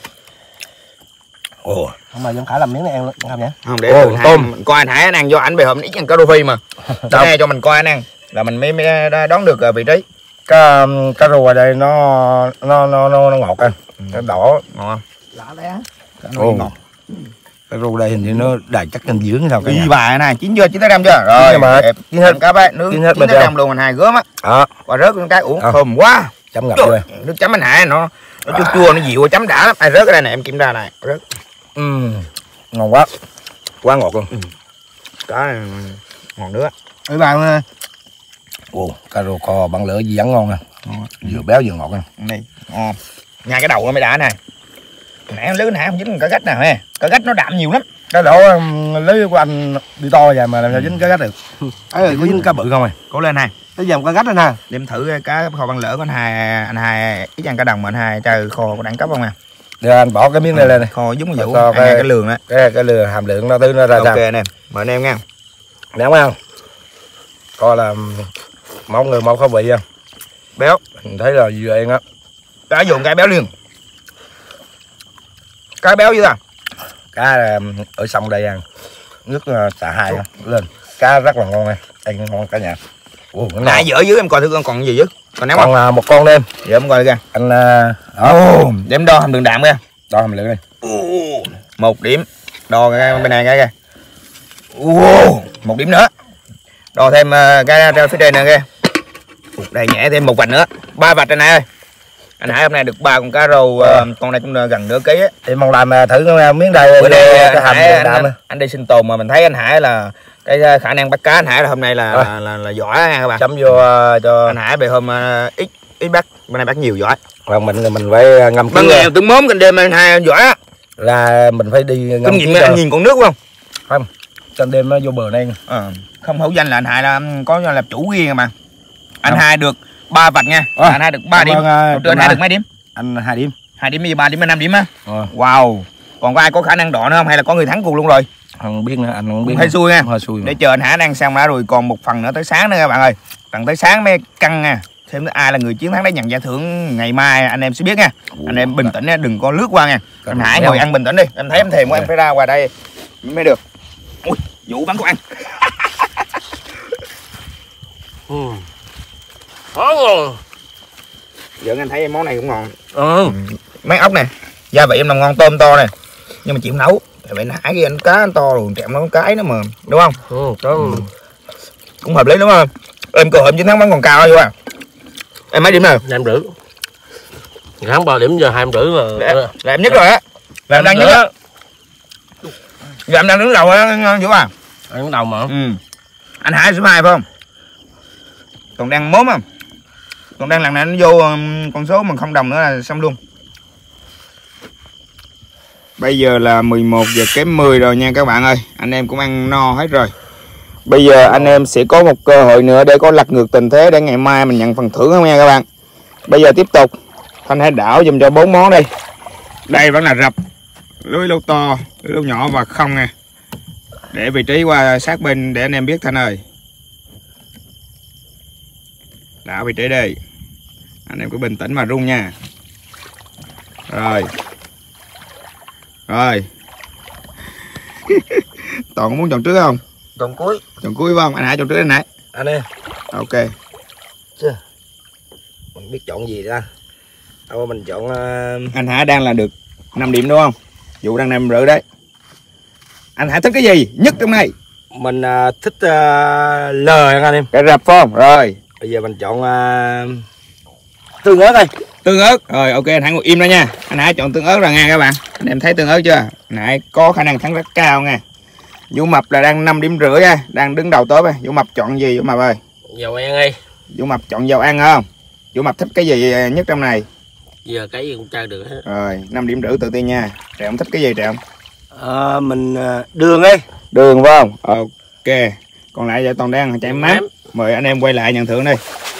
Không mà Giám Khải làm miếng này ăn không nhỉ? Không để tôm. Coi anh Hải anh ăn do ảnh về hôm ít ăn cá rô phi mà. Đây cho mình coi anh ăn là mình mới đoán được vị trí. Cá rô ở đây nó ngọt anh. Nó đỏ Ngon không? Lạ lẽ. Ngọt. Cái rô đây hình như nó đầy chất dinh dưỡng sao cả nhà. Bài này chín chưa, 9 chưa? Rồi mà chín hết cá bát nướng 9 luôn anh Hải gớm á. Và rớt con cái uống thơm quá. Chấm ngập rồi. Nước chấm anh Hải nó chua chua nó dịu chấm đã lắm. Ai rớt cái đây này em kiểm tra này, rớt. Ngon quá. Quá ngọt luôn. Cá này ngon nữa. Ơi bà cá rô kho băng lỡ gì vẫn ngon nè. Vừa béo vừa ngọt nè. Này, ngon. Nhà cái đầu nó mới đã này. Nãy lưới nãy không dính cá gách nào ha. Cá gách nó đạm nhiều lắm. Cái lỗ lưới của anh đi to vậy mà làm sao dính cá gách được. Có dính cá bự không à? Cố lên này. Cái dòng cá gách đây nè. Đem thử cá kho Văn Lỡ của anh hai ít ăn cá đồng mà anh hai chơi kho có đẳng cấp không nè. Để anh bỏ cái miếng này lên này. Kho giống như Kho cái lường đó. Cái lường hàm lượng nó thứ nó ra ok anh em, mời anh em nha. Đúng không? Coi là mẫu người mẫu khẩu vị không? Béo. Mình thấy là gì vậy á. Cá dùng cái béo liền. Cá béo dữ à? Cá ở sông đây ăn. Nước xả hai lên. Cá rất là ngon này. Ăn ngon cả nhà. Nãy dở dưới em coi thử con còn gì chứ. Còn ném còn không? Một con đêm. Giờ em coi kìa. Anh Đếm đo hàm lượng đạm kìa. đo hàm lượng đi. 1 điểm. Đo cái bên này kìa. 1 điểm nữa. Đo thêm cái phía trên nè kìa. Đây nhẹ thêm 1 vạch nữa. 3 vạch anh ơi. Anh Hải hôm nay được 3 con cá rô, con này cũng gần nửa ký á. Thì mong làm thử miếng đây. Bữa nay cái hàm lượng đạm anh đi sinh tồn mà mình thấy anh Hải là cái khả năng bắt cá anh Hải là hôm nay là giỏi nha các bạn. Chấm vô cho Anh Hải về hôm ít bắt, bữa nay bắt nhiều giỏi. Còn mình phải ngâm Ban ngày từng móm canh đêm anh Hải anh giỏi á. Là mình phải đi ngâm. Kinh nghiệm anh nhìn con nước không? Không. Canh đêm nó vô bờ đây. Không hữu danh là anh Hải là có làm chủ riêng mà. Anh Hải được 3 vạch nha. Anh Hải được 3 điểm. Anh Hải được mấy điểm? Anh 2 điểm. 2 điểm, 3 điểm, 5 điểm á. Wow. Còn có ai có khả năng đỏ nữa không hay là có người thắng cuộc luôn rồi? Không biết nữa, anh không biết. Hơi xui nha. Hơi xui. Để chờ anh Hải đang xong đã rồi còn một phần nữa tới sáng nữa các bạn ơi. Tận tới sáng mới căng nha. Thêm nữa ai là người chiến thắng để nhận giải thưởng ngày mai anh em sẽ biết nha. Anh em bình tĩnh nha, đừng có lướt qua nha. Anh Hải ngồi ăn bình tĩnh đi. Em thấy em thèm quá em phải ra ngoài đây mới được. Ui, Vũ bắn con ăn. Ngon rồi. Giờ anh thấy món này cũng ngon. Mấy ốc nè, gia vị em làm ngon, tôm to nè, nhưng mà chịu nấu. Tại vậy nãy kia anh cá anh to rồi, trẹm nó cái nữa mà, đúng không? Cũng hợp lý đúng không? Em cơ hội chiến thắng vẫn còn cao thôi à. Em mấy điểm nào? 5 rưỡi. Thắng 3 điểm giờ 2 rưỡi mà. Là em nhất rồi á. Là em đang nhất á. Giờ em đang đứng đầu á Vũ à. Đứng đầu mà. Anh Hải số 2 phải không? Còn đang mốt không? Còn đang lần này nó vô con số mà không đồng nữa là xong luôn. Bây giờ là 11 giờ kém 10 rồi nha các bạn ơi. Anh em cũng ăn no hết rồi. Bây giờ anh em sẽ có một cơ hội nữa để có lật ngược tình thế để ngày mai mình nhận phần thưởng không nha các bạn. Bây giờ tiếp tục Thanh hãy đảo dùm cho 4 món đây. Đây vẫn là rập, lưới lô to, lưới lô nhỏ và không nè. Để vị trí qua sát bên để anh em biết Thanh ơi. Đảo vị trí đây. Anh em cứ bình tĩnh mà rung nha. Rồi. Rồi. Toàn có muốn chọn trước không? Chọn cuối. Chọn cuối phải không? Anh Hải chọn trước anh Hải. Anh ơi. Ok. Chưa. Mình biết chọn gì ra. Đâu mình chọn Anh Hải đang là được 5 điểm đúng không? Vũ đang 5 rưỡi đấy. Anh Hải thích cái gì nhất trong này? Mình thích lời anh em. Cái rập phải không? Rồi. Bây giờ mình chọn tương ớt đây. Tương ớt. Rồi ok anh Hải ngồi im đó nha. Anh Hải chọn tương ớt rồi nha các bạn. Anh em thấy tương ớt chưa? Anh Hải có khả năng thắng rất cao nha. Vũ Mập là đang 5 điểm rưỡi nha, đang đứng đầu top. Vũ Mập chọn gì Vũ Mập ơi? Dầu ăn đi. Vũ Mập chọn dầu ăn không? Vũ Mập thích cái gì nhất trong này? Giờ cái gì cũng chơi được hết. Rồi 5 điểm rưỡi tự tin nha. Trẹo thích cái gì Trẹo? Mình đường đi. Đường phải không? Ok. Còn lại giờ toàn đang chạy mát. Mời anh em quay lại nhận thưởng đi.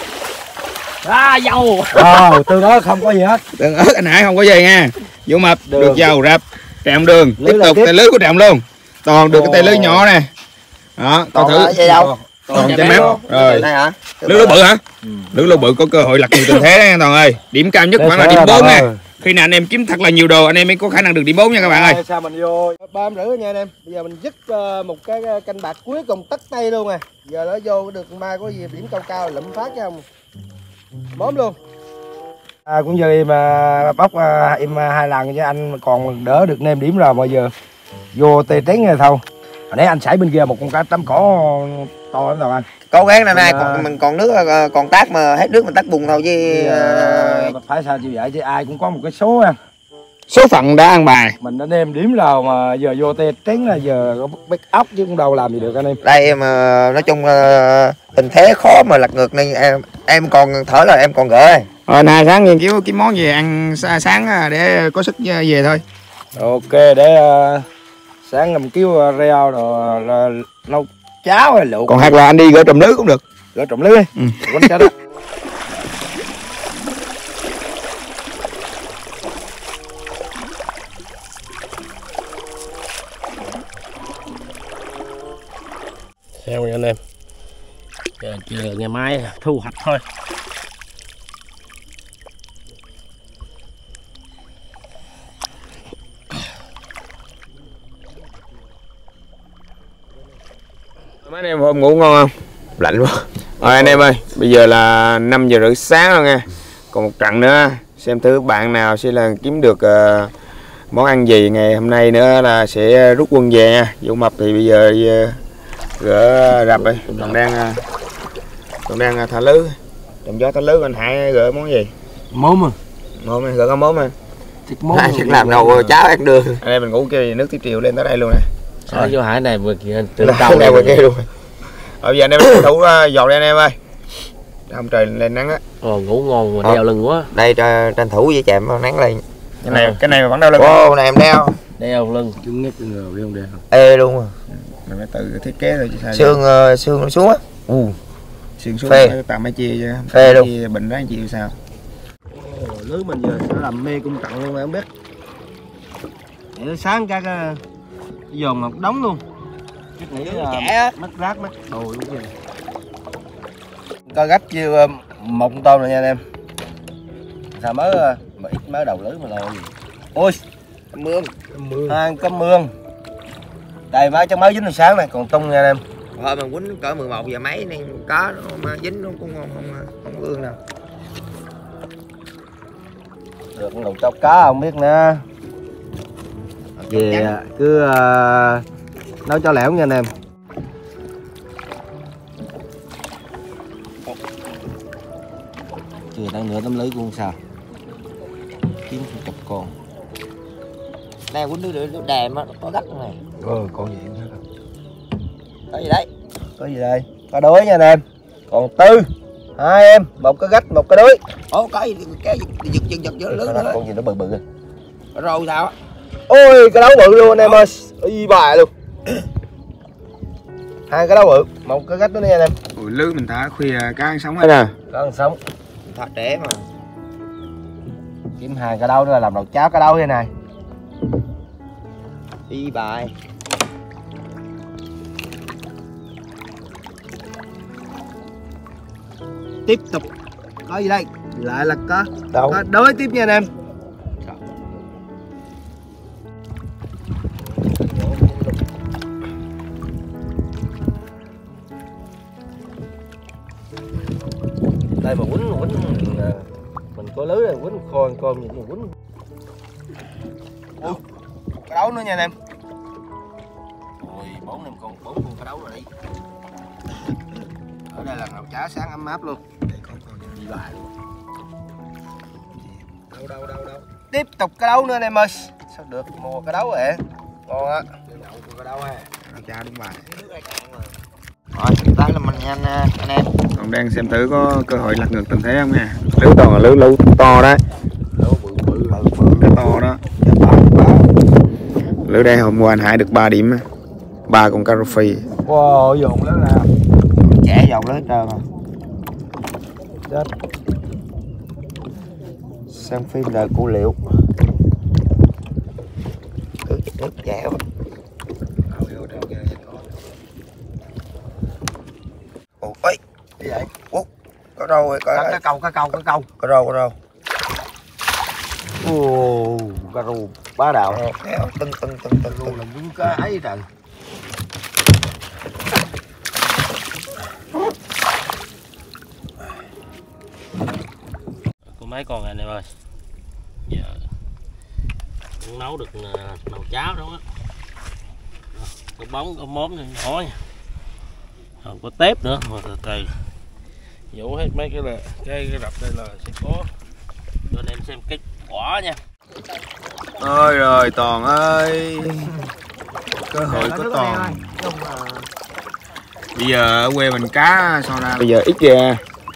Dầu. Tương ớt không có gì hết. Tương ớt anh Hải không có gì nha. Vũ Mập được dầu rập. Trẹo đường. Tiếp tục tay lưới của Trẹo luôn. Toàn được cái tay lưới nhỏ nè. Đó, tao thử. Toàn chạy mát. Rồi. Lưới lỗ bự hả? Lưới lỗ bự có cơ hội lật nhiều tình thế đấy Toàn ơi. Điểm cao nhất khoảng là điểm 4 nha. Khi nào anh em kiếm thật là nhiều đồ anh em mới có khả năng được điểm 4 nha các bạn ơi. Sao mình vô 3 rưỡi nha anh em. Bây giờ mình dứt một cái canh bạc cuối cùng tất tay luôn nè. Giờ nó vô được mai có gì điểm cao cao lụm phát chứ không. Bóm luôn. Cũng giờ em bóc em 2 lần chứ anh còn đỡ được nêm điểm rồi. Bây giờ vô tê trén rồi thôi. Hồi nãy anh xảy bên kia một con cá tắm cỏ to lắm rồi anh. Cố gắng năm nay còn mình còn nước còn tác mà hết nước mình tắt bùng thôi chứ. Phải sao chịu vậy chứ ai cũng có một cái số anh. Số phận đã ăn bài. Mình đã nêm điểm rồi mà giờ vô tê trén là giờ có bích ốc chứ cũng đâu làm gì được anh em. Đây mà nói chung tình thế khó mà lật ngược nên em còn thở là em còn gỡ. Rồi nè sáng nghiên cứu cái món gì ăn sáng để có sức về thôi. Ok để sáng làm cứu reo rồi nấu cháo hay lụt. Còn hoặc là anh đi gỡ trùm lưới cũng được. gỡ trộm lưới đi. Quánh chết đó. Xem nha anh em. Chờ ngày mai thu hoạch thôi. Mấy anh em hôm ngủ ngon không? Lạnh quá. Rồi anh em ơi, bây giờ là 5 giờ rưỡi sáng rồi nha. Còn một trận nữa, xem thử bạn nào sẽ là kiếm được món ăn gì ngày hôm nay nữa là sẽ rút quân về nha. Vũ Mập thì bây giờ gỡ rập đi, còn đang thả lưới. Trong gió thả lưới anh Hải gỡ món gì? Móm à? Móm gỡ có móm à? Thịt móm. Chắc làm đầu cháo ăn đường. Anh em mình ngủ kia nước tiếp chiều lên tới đây luôn nè. Ở vô Hải này vừa kìa từ đầu này vừa kia luôn. Bây giờ anh em thủ dầu đi anh em ơi. Không trời lên nắng á. Ngủ ngon mà đeo lưng quá. Đây tranh thủ với chạm nắng lên. Cái này mà vẫn đeo lưng. Ô này em đeo. Đeo lưng. Chúng nhất người biết không đeo. Ê luôn à. Mình phải tự thiết kế rồi chứ sao. Xương nó xuống á. Xương xuống phê. tạm mấy chia chứ. Phê luôn. Bệnh đó chịu sao. Lưới mình giờ sẽ làm mê cung tặng luôn mà không biết. Để sáng các dồn một đống luôn. Chắc nghĩ là mất rác mất đồ luôn kìa. Có gách chiêu một con tôm rồi nha anh em. Sao mới mà ít mới đầu lưới mà lo gì. Ôi mương. Hai con mương. Đây mới dính hồi sáng này còn tung nha anh em. Thôi mà quýnh cỡ 11 giờ mấy nên có mà dính nó cũng không ương đâu. Được con đầu chóc cá không biết nữa. Về cứ nấu cho lẻo nha anh em. Chưa đang nửa tấm lưới cũng sao. Kiếm chục con. Đây quýnh đứa đèm á, có gắt này. Con gì nữa. Có gì đấy? Có gì đây? Có đuối nha anh em. Còn tư. Hai em, một cái gách, một cái đuối. Ồ có gì cái giật giữa lưới nữa. Con gì nó bự bự kìa. Có râu sao á? Ôi cái đấu bự luôn anh em ơi. Y bài luôn. Hai cái đấu bự, một cái gách nữa nha anh em. Ủa, lưới mình thả khuya cá ăn sống hết nè. Cá ăn sống. Thả trễ mà. Kiếm hai cái đấu nữa làm đầu cháo cái đấu thế này. Y bài. Tiếp tục. Có gì đây? Lại là có Đâu? Có đuối tiếp nha anh em. Đây mà quýnh mình có lưới này quýnh con gì mà quýnh. Cái đấu nữa nha anh em. Ôi 4 con cái đấu rồi đi. Ở đây là nồi cháo sáng ấm áp luôn. Để con đi bài luôn. Đâu. Tiếp tục cái đấu nữa anh em ơi. Sao được mua cái đấu vậy? Ngon á. Cái đấu ha. Cháo đúng bài. Rồi, tới là mình nha anh em. Còn đang xem thử có cơ hội lật ngược tình thế không nha. Lưới toàn là lưới to đấy. Cái to đó. Lưới đây hôm qua anh Hải được 3 điểm. 3 con cá rô phi. Wow, dồn lớn nào. Trẻ dầu lưới trơn rồi. Chết. Xem phim đời cô Liệu. Nước dẻo. Ôi, Gì vậy? có râu rồi, Cá câu. có râu. Ồ, cá rô bá đạo. Kéo tưng. Rô là muốn cá ấy trời. Có mấy con anh em ơi. Giờ cũng nấu được nồi cháo đó á. Có bóng có móm này nhỏ nha. Không có tép nữa mà từ từ vũ hết mấy cái là cái rập đây là sẽ có cho nên xem cái quả nha. Ôi rồi Toàn ơi, cơ hội của Toàn. Bây giờ ở quê mình cá sao ra bây giờ ít kìa.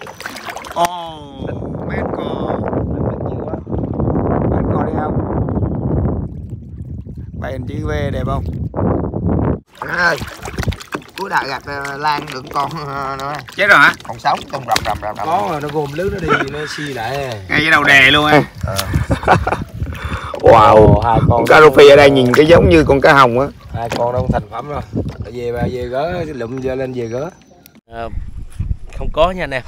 Mét cò đi không? Bay hình chữ V đẹp không? Ơi, cúi đã gạt lan đựng con nữa. Chết rồi hả? Còn sống tung rầm. Có rồi nó gom lưới nó đi nó xi lại. Ngay với đầu đè luôn á. Wow, hai con cá rô phi ở đây nhìn cái giống như con cá hồng á. Hai con đâu thành phẩm rồi. Về gỡ lụm giờ lên về gỡ. Không có nha anh em.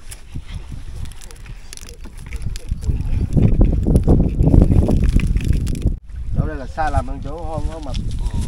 Đâu đây là xa làm ăn chỗ không mập.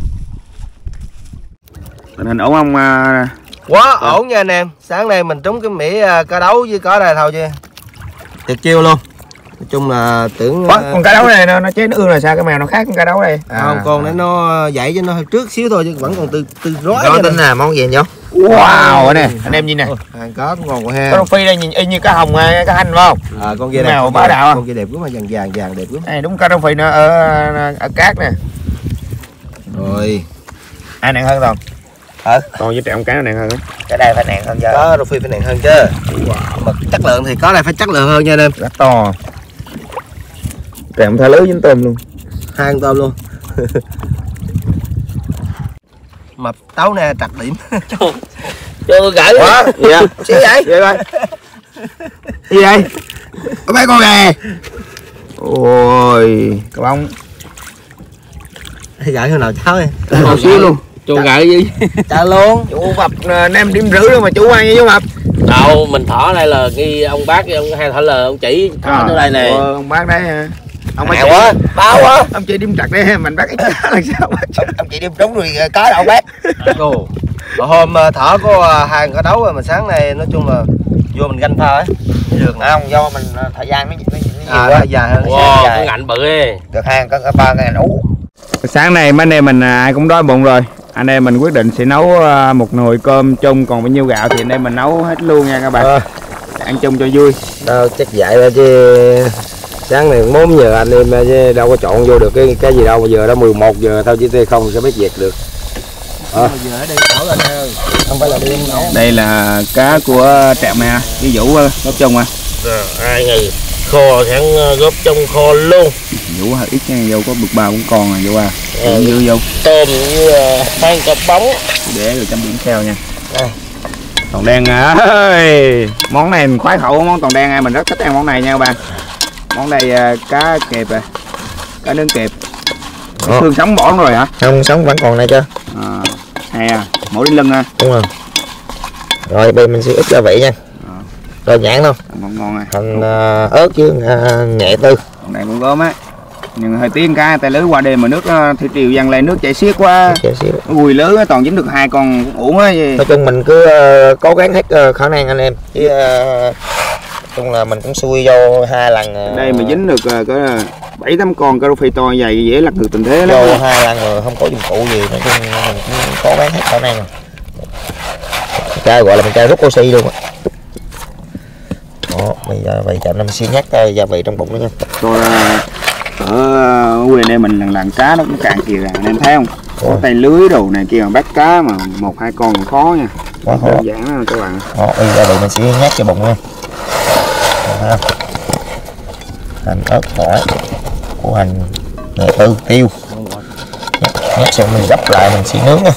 Tình hình ổn không? Quá ổn nha anh em. Sáng nay mình trúng cái mỉ cá đấu với cá này thôi chứ. Tuyệt chiêu luôn. Nói chung là tưởng Con cá đấu này nó chế nó ương là sao? Cái mèo nó khác con cá đấu đây. không, con đấy nó dậy cho nó hơi trước xíu thôi chứ vẫn còn từ rói. Đó tính là món gì nhá? Wow, nè anh em nhìn nè. Hàng cá cũng ngon quá ha. Cá rô phi đây nhìn y như cá hồng cá hành phải không? Con kia mèo bá đạo. Con kia đẹp quá mà vàng đẹp lắm. Này đúng cá rô phi nó ở cát nè. Rồi. Ai nặng hơn Toàn? Còn với trạm cá nó nặng hơn á. Cái đây phải nặng hơn giờ. Có rô phi phải nặng hơn chứ. Mà chất lượng thì có đây phải chất lượng hơn nha anh em. Rất to. Trạm thả lưới dính tôm luôn. Hai con tôm luôn. Mập tấu nè trật điểm. Chưa gãy. Dạ. Xíu vậy? Vậy coi. Gì vậy? Có mấy con nè. Ôi, cái bông. Gãy hồi nào cháu đi. Một xíu luôn. Chưa gãy gì? Trả luôn. Chú mập nem điểm rưỡi luôn mà chú ăn với chú mập. Đâu, mình thỏ đây là nghi ông bác với ông hai thỏ lờ ông chỉ thỏ tới đây nè. Ông bác đấy hả? Ông Mẹ quá, bao quá. Ông chị điểm trật đấy, mình bắt ít cá là sao? Ông chị điểm trúng rồi cá đâu bác. Ồ. Hôm thỏ có hàng cá đấu rồi mà sáng nay nói chung là vô mình ganh pha ấy. Được không? Do mình thời gian nó nhiều quá dài hơn. Wow, cái ngạnh bự ấy. Được hàng có 3 ngày nấu. Sáng nay mấy anh em mình ai cũng đói bụng rồi. Anh em mình quyết định sẽ nấu một nồi cơm chung, còn bao nhiêu gạo thì anh em mình nấu hết luôn nha các bạn. Ăn chung cho vui. Đâu chắc vậy ra chứ. Sáng này 4 giờ anh em chứ đâu có chọn vô được cái gì đâu, bây giờ đã 11 giờ thôi chứ không sẽ biết việc được. Giờ ở đây nấu lên ơi. Không phải là đi nấu. Đây là cá của Trạm nè, với Vũ góp chung à. 2 ngày kho sẵn góp trong kho luôn. Vũ hơi ít nha, vô có bực bao cũng còn à Vũ à. Dư vô. Tôm với 2 cặp bóng. Để rồi chấm điểm theo nha. Toàn đen ơi. Món này mình khoái khẩu món toàn đen ai mình rất thích ăn món này nha các bạn. Món này cá kẹp à. Cá nướng kẹp. Xương sống bỏ rồi hả? Không, sống vẫn còn này chưa? Hay à, mổ đến lưng à. Đúng rồi. Rồi bây mình sẽ ít gia vị nha. Rồi nhãn đâu? Ngon à. Hành ớt với nghệ tư. Con này cũng gớm á. Nhưng hơi tiếng cá tay lưới qua đêm mà nước thủy triều dâng lên nước chảy xiết quá. Ui lưới toàn dính được 2 con cũng uổng á. Nói chung mình cứ cố gắng hết khả năng anh em. Chứ chung là mình cũng xui vô 2 lần. Đây mà dính được có 7-8 con cá rô phi to dày dễ lật được tình thế lắm. Vô 2 lần rồi không có dụng cụ gì, nói chung mình cũng cố gắng hết khả năng. Cái gọi là mình chơi rút oxy luôn á. Đó, bây giờ vậy cho mình xin nhắc gia vị trong bụng nữa nha. Rồi ở quê này mình lần cá nó cũng càng kìa ra, anh em thấy không? Có tay lưới đồ này kia mà bắt cá mà 1-2 con còn khó nha. Quá khó. Đơn giản đó các bạn. Đó, bây giờ mình sẽ nhắc cho bụng nha. Hành ớt tỏi, củ hành, nghệ tư, tiêu. Nhắc xong mình gấp lại mình sẽ nướng nha.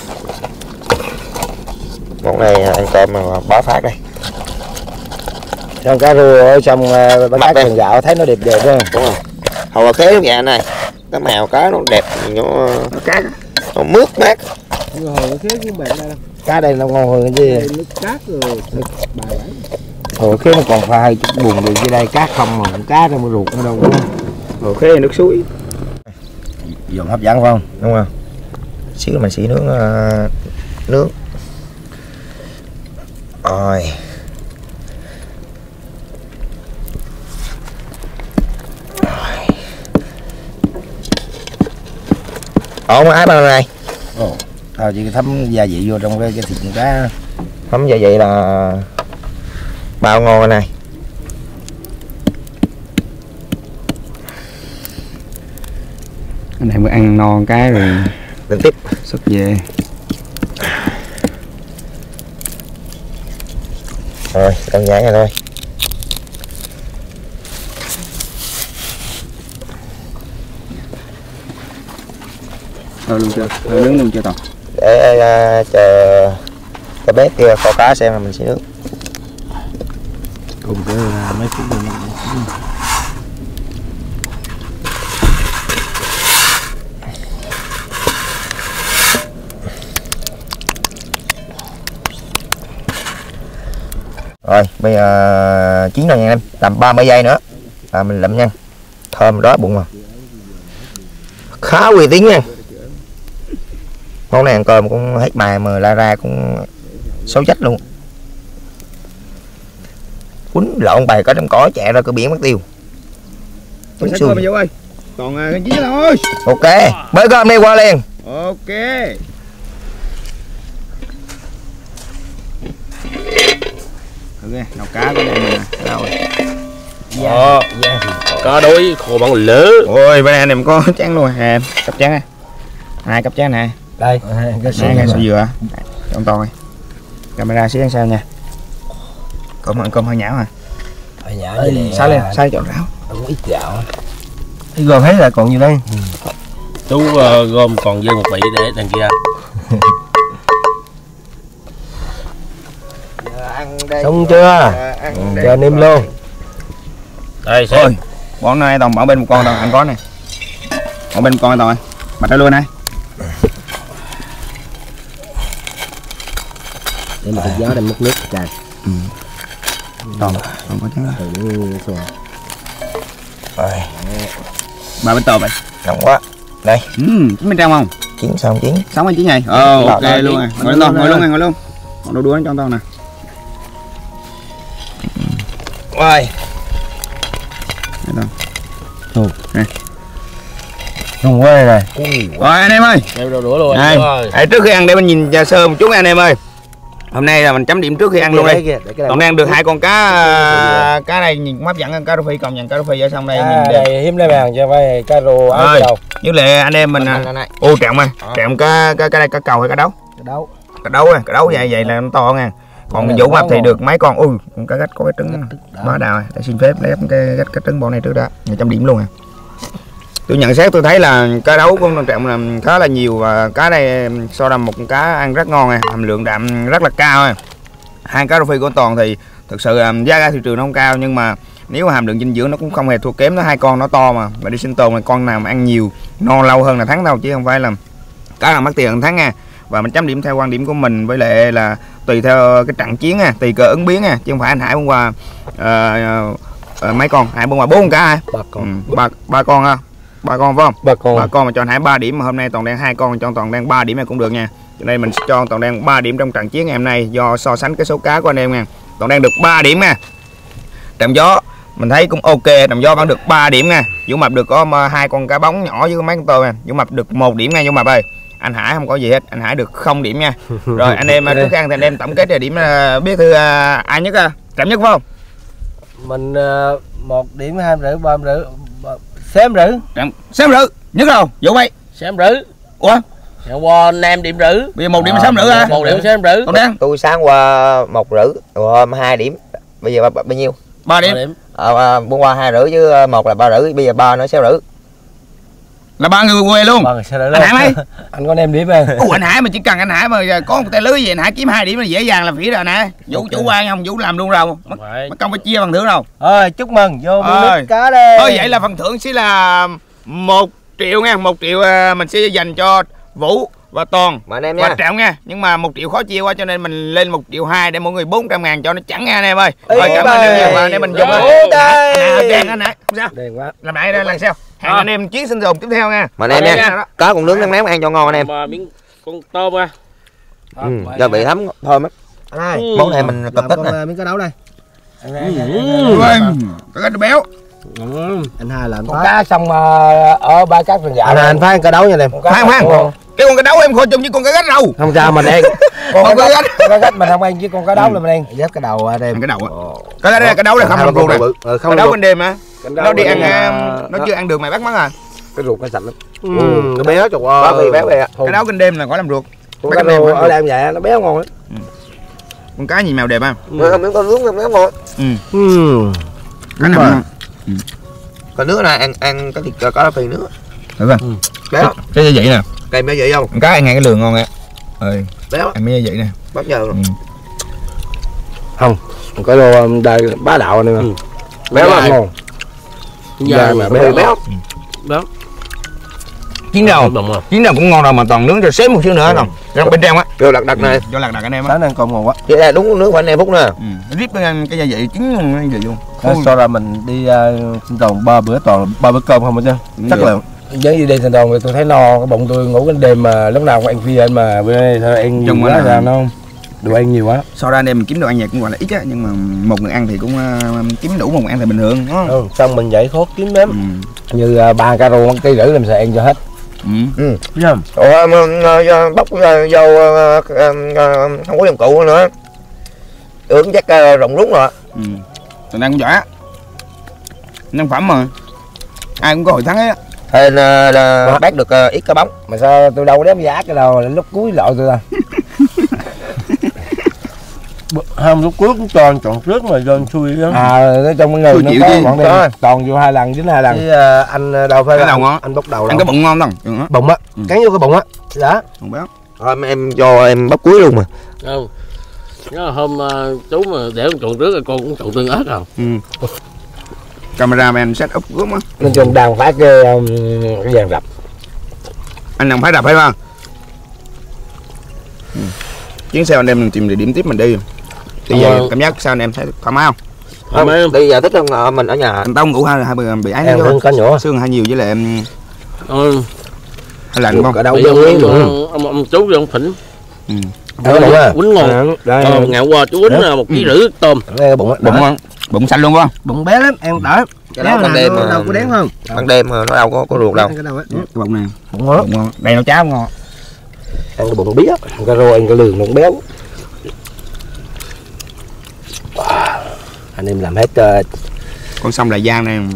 Món này ăn cơm mà bó phát đây. Xong cá rô ở trong bán cá trần gạo thấy nó đẹp đẹp không? Đúng rồi. Hầu khế lúc vậy này. Cái màu cá nó đẹp, nó Cát. nó mướt mát. Hồi khế cái bẹn đây. Cá đây nó ngon hơn cái gì? Nước cát rồi. Hồi khế nó còn pha 2 chút buồn được dưới đây cát không mà cá trong cái ruột nó đâu có. Hồ khế nước suối. Dùng hấp dẫn phải không? Đúng không? Xíu mình sẽ nướng nướng. Rồi. Ổn ái bao này. Thôi chỉ thấm gia vị vô trong cái thịt cá. Thấm gia vị là bao ngon này. Anh này mới ăn no cái rồi Lên tiếp xuất về. Rồi, đơn giản này thôi. Thôi luôn chưa? Thôi nướng luôn chưa Toàn? Để chờ cái bếp kia kho cá xem là mình sẽ nướng. Cùng cái mấy phút rồi. Rồi bây giờ chín rồi nha em, tầm 30 giây nữa là mình lụm nha. Thơm đó bụng mà khá uy tín nha. Món này ăn cơm cũng hết bài mà la ra cũng xấu chết luôn. Quýnh lộn bày có trong cỏ chạy ra cửa biển mất tiêu. Mình cơm mà Vũ ơi. Còn cái chín thôi. Ok, bới cơm đi qua liền. Ok. Ok, nấu cá của đây mình đâu rồi. Cá đối khô bằng lỡ. Ôi bên này anh em có chén luôn à, cặp chén á. 2 cặp chén này. Đây, cái sợi dừa. Trong to này. Camera xíu sao nha. Ăn cơm hơi nhão à. hơi nhả vậy nè. Sai lên, sai chọn rau. Cũng ít gạo. Cái gồm hết là còn gì đây? Chú gom còn dư một bị để đằng kia. Xong chưa? Cho nêm luôn. Đây xem. Ôi, bọn này toàn bỏ bên một con toàn anh có này. Bỏ bên một con toàn. Bạch ra luôn này. Để mà gió đem múc nước trời. Toàn có trắng. Rồi. Ba bên tôm vậy. Nóng quá. Đây. Chín bên trong không? Chín xong chín. Sống anh chín này. Ok luôn rồi. Ngồi luôn, ngồi luôn. Còn đồ đũa nó cho to nè. Rồi. Ngon quá này. Rồi anh em ơi. Đem đồ đũa luôn Đây, trước khi ăn để mình nhìn sơ một chút anh em ơi. Hôm nay là mình chấm điểm trước khi ăn luôn đi. Còn đang được 2 con cá này nhìn cũng hấp dẫn hơn cá rô phi, còn nhận cá rô phi ở xong đây nhìn đây hiếm lấy vàng cho vay cá rô áo đâu. Như lệ anh em mình ô trạm ơi, trạm cá đây cá cầu hay cá đấu? Cá đấu vậy là nó to nha. Còn Vũ mập thì được mấy con. Ui, con cá gách có cái trứng bá đào này. Để xin phép lấy cái gách cái trứng bọn này trước đã. 100 điểm luôn à. Tôi nhận xét tôi thấy là cá đấu của con Trọng là khá là nhiều và cá này so là một con cá ăn rất ngon này, hàm lượng đạm rất là cao này. 2 cá rô phi của Toàn thì thực sự giá cả thị trường nó không cao, nhưng mà nếu hàm lượng dinh dưỡng nó cũng không hề thua kém. Nó 2 con nó to mà đi sinh tồn là con nào mà ăn nhiều no lâu hơn là thắng đâu, chứ không phải là cá nào mất tiền hơn thắng nha. Và mình chấm điểm theo quan điểm của mình, với lại là tùy theo cái trận chiến nha, tùy cơ ứng biến nha, chứ không phải anh Hải hôm qua mấy con, Hải hôm qua 4 cá hả? 3 con. 3 con ha. 3 con phải không? 3 con. 3 con mà cho anh Hải 3 điểm, mà hôm nay Toàn đang 2 con, cho Toàn đang 3 điểm này cũng được nha. Cho nên mình sẽ cho Toàn đang 3 điểm trong trận chiến ngày hôm nay, do so sánh cái số cá của anh em nha. Toàn đang được 3 điểm nha. Trạm gió mình thấy cũng ok, Trạm gió vẫn được 3 điểm nha. Vũ Mập được có 2 con cá bóng nhỏ với mấy con tôm nha. Vũ Mập được 1 điểm nha Vũ Mập ơi. Anh Hải không có gì hết, anh Hải được 0 điểm nha. Rồi anh em trước khi ăn thì anh em tổng kết điểm biết thư ai nhất Trạm nhất phải không? Mình 1 điểm, 2 điểm rưỡi, 3 điểm rưỡi. Xém rưỡi. Xém rưỡi nhất đâu Vũ Bay. Xém rưỡi. Ủa? Qua 5 điểm rưỡi. Bây giờ 1 điểm xém rưỡi hả? 1 điểm xém rưỡi. Còn đang Tôi sáng qua 1 rưỡi, hôm 2 điểm. Bây giờ bao nhiêu? 3 điểm. Hôm qua 2 rưỡi chứ 1 là 3 rưỡi, bây giờ 3 nữa 6 rưỡi. Là 3 người quê luôn. Anh Hải mấy? Anh có đem điểm em. Anh Hải mà chỉ cần anh Hải mà có một tay lưới gì anh Hải kiếm 2 điểm là dễ dàng là phỉ rồi nè. Vũ chủ quan không? Vũ làm luôn rồi. Mà không phải chia phần thưởng đâu. Ơi chúc mừng vô mua nước cá đây. Vậy là phần thưởng sẽ là 1 triệu nha. 1 triệu mình sẽ dành cho Vũ và Toàn mà anh em và nha. Trọng nha. Nhưng mà 1 triệu khó chia quá cho nên mình lên 1,2 triệu để mỗi người 400 ngàn cho nó chẳng nha anh em ơi. Rồi cảm ơn anh em và anh em mình dùng anh Hải. Không sao. Đen quá. Làm lại đây lần sau. Hẹn anh em chuyến sinh tồn tiếp theo nha. Mà anh em nha, cá cũng nướng ném ném ăn cho ngon anh em. Mà miếng con tôm ra. Gia vị thấm thơm á. Anh ơi, món này mình cập tích nè. miếng cá đấu đây. Cá béo. Anh Hai làm Con cá xong ở ba cá rừng gạo. anh phải ăn cá đấu nha em. Khoan cái con cá đấu em khôi chung với con cá gách đâu. Không sao mình ăn. Con cá gách. Con cá gách mình không ăn chứ con cá đấu là mình ăn. Dép cái đầu đây. Cái đầu á. Cái đấu này không làm ruột này. Cá đấu bên đêm hả? Nó đi ăn nó chưa ăn được mày bắt mắt à. Cái ruột nó sạch lắm. Nó béo trời ơi. Béo béo. Cái đấu bên đêm là có làm ruột. Con cá đấu ở đây vậy nó béo ngon lắm. Con cá nhìn màu đẹp ha. Miếng con nướng ném ngon. Cái nào Còn nước này ăn cái thịt cá phi nữa. được rồi. Béo. Cái như vậy nè. Kèm béo vậy không? Con cá ăn ngay cái lường ngon á. béo. Em mới vậy nè. Bắt giờ rồi. Không, cái lô đây bá đạo này mà. Béo lắm ngon. Dài mà béo. Béo. Chín đầu cũng ngon rồi mà toàn nướng cho xém một xíu nữa không? Trong bên trong á. Vô lật đật này. Vô lật đật anh em á. Sáng ăn còn ngon quá. Vậy là đúng nước khoảng 5 phút nữa. Rip cái gia vị chín luôn vậy luôn. Sau ra mình đi sinh tồn 3 bữa cơm không chứ. Chắc là giống như đi sinh tồn tôi thấy no, cái bụng tôi ngủ cái đêm mà lúc nào cũng ăn phi anh mà bữa nay sao ăn nhiều quá sao nó không? Đồ ăn nhiều quá. Sau ra anh em mình kiếm đồ ăn nhạt cũng gọi là ít á, nhưng mà một người ăn thì cũng kiếm đủ, một người ăn thì bình thường, đúng không? Xong mình dậy khó kiếm lắm. Như 3 cà rô 1,5 kg làm sao ăn cho hết. Biết không? Bóc vô không có dụng cụ nữa. Ướm chắc rộng rúng rồi. Tụi anh cũng giỏi á. Nhân phẩm mà. Ai cũng có hội thắng ấy á. Hên là bác được ít cá bóng. Mà sao tôi đâu có đếm giá cái đâu, lúc cuối lộ tôi à. Không, lúc cuối cũng chọn trước mà do xui lắm. Nói trong cái người nó có bọn này toàn vô 2 lần, dính 2 lần. Chứ anh đâu phải là anh bóc đầu đâu. Ăn cái bụng ngon không? Bụng á, cắn vô cái bụng á. Đó. Bụng béo. Thôi em cho em bóc cuối luôn mà. Không. Nhớ là hôm chú mà để con trộn trước rồi con cũng trộn tương ớt rồi. Cameraman set up gớm á. Nên chung đang phải cái dàn đập. Anh đang phải đập hay không? Chuyến xe anh em mình tìm địa điểm tiếp mình đi. Bây giờ cảm giác sao anh em thấy thoải mái không? Không, bây giờ thích hơn mình ở nhà. Anh tao ngủ hai bị ái nó có nhỏ. Xương hay nhiều với lại em hay lạnh không? Ở đâu vô ông chú với ông Phỉnh. Quýnh ngon. Ngày hôm qua chú quýnh 1,5 kg tôm. Bụng ngon. Bụng xanh luôn không? Bụng bé lắm, ăn đỡ. Cái đó ban đêm đâu có đáng không? Ban đêm mà nó đâu có ruột đâu. Cái đâu á. Cái bụng này. Bụng ngon. Đây nấu cháo ngon. Ăn cái bụng biết, ăn cái rô, ăn cái lường nó béo. Anh em làm hết. Con sông Lại Giang này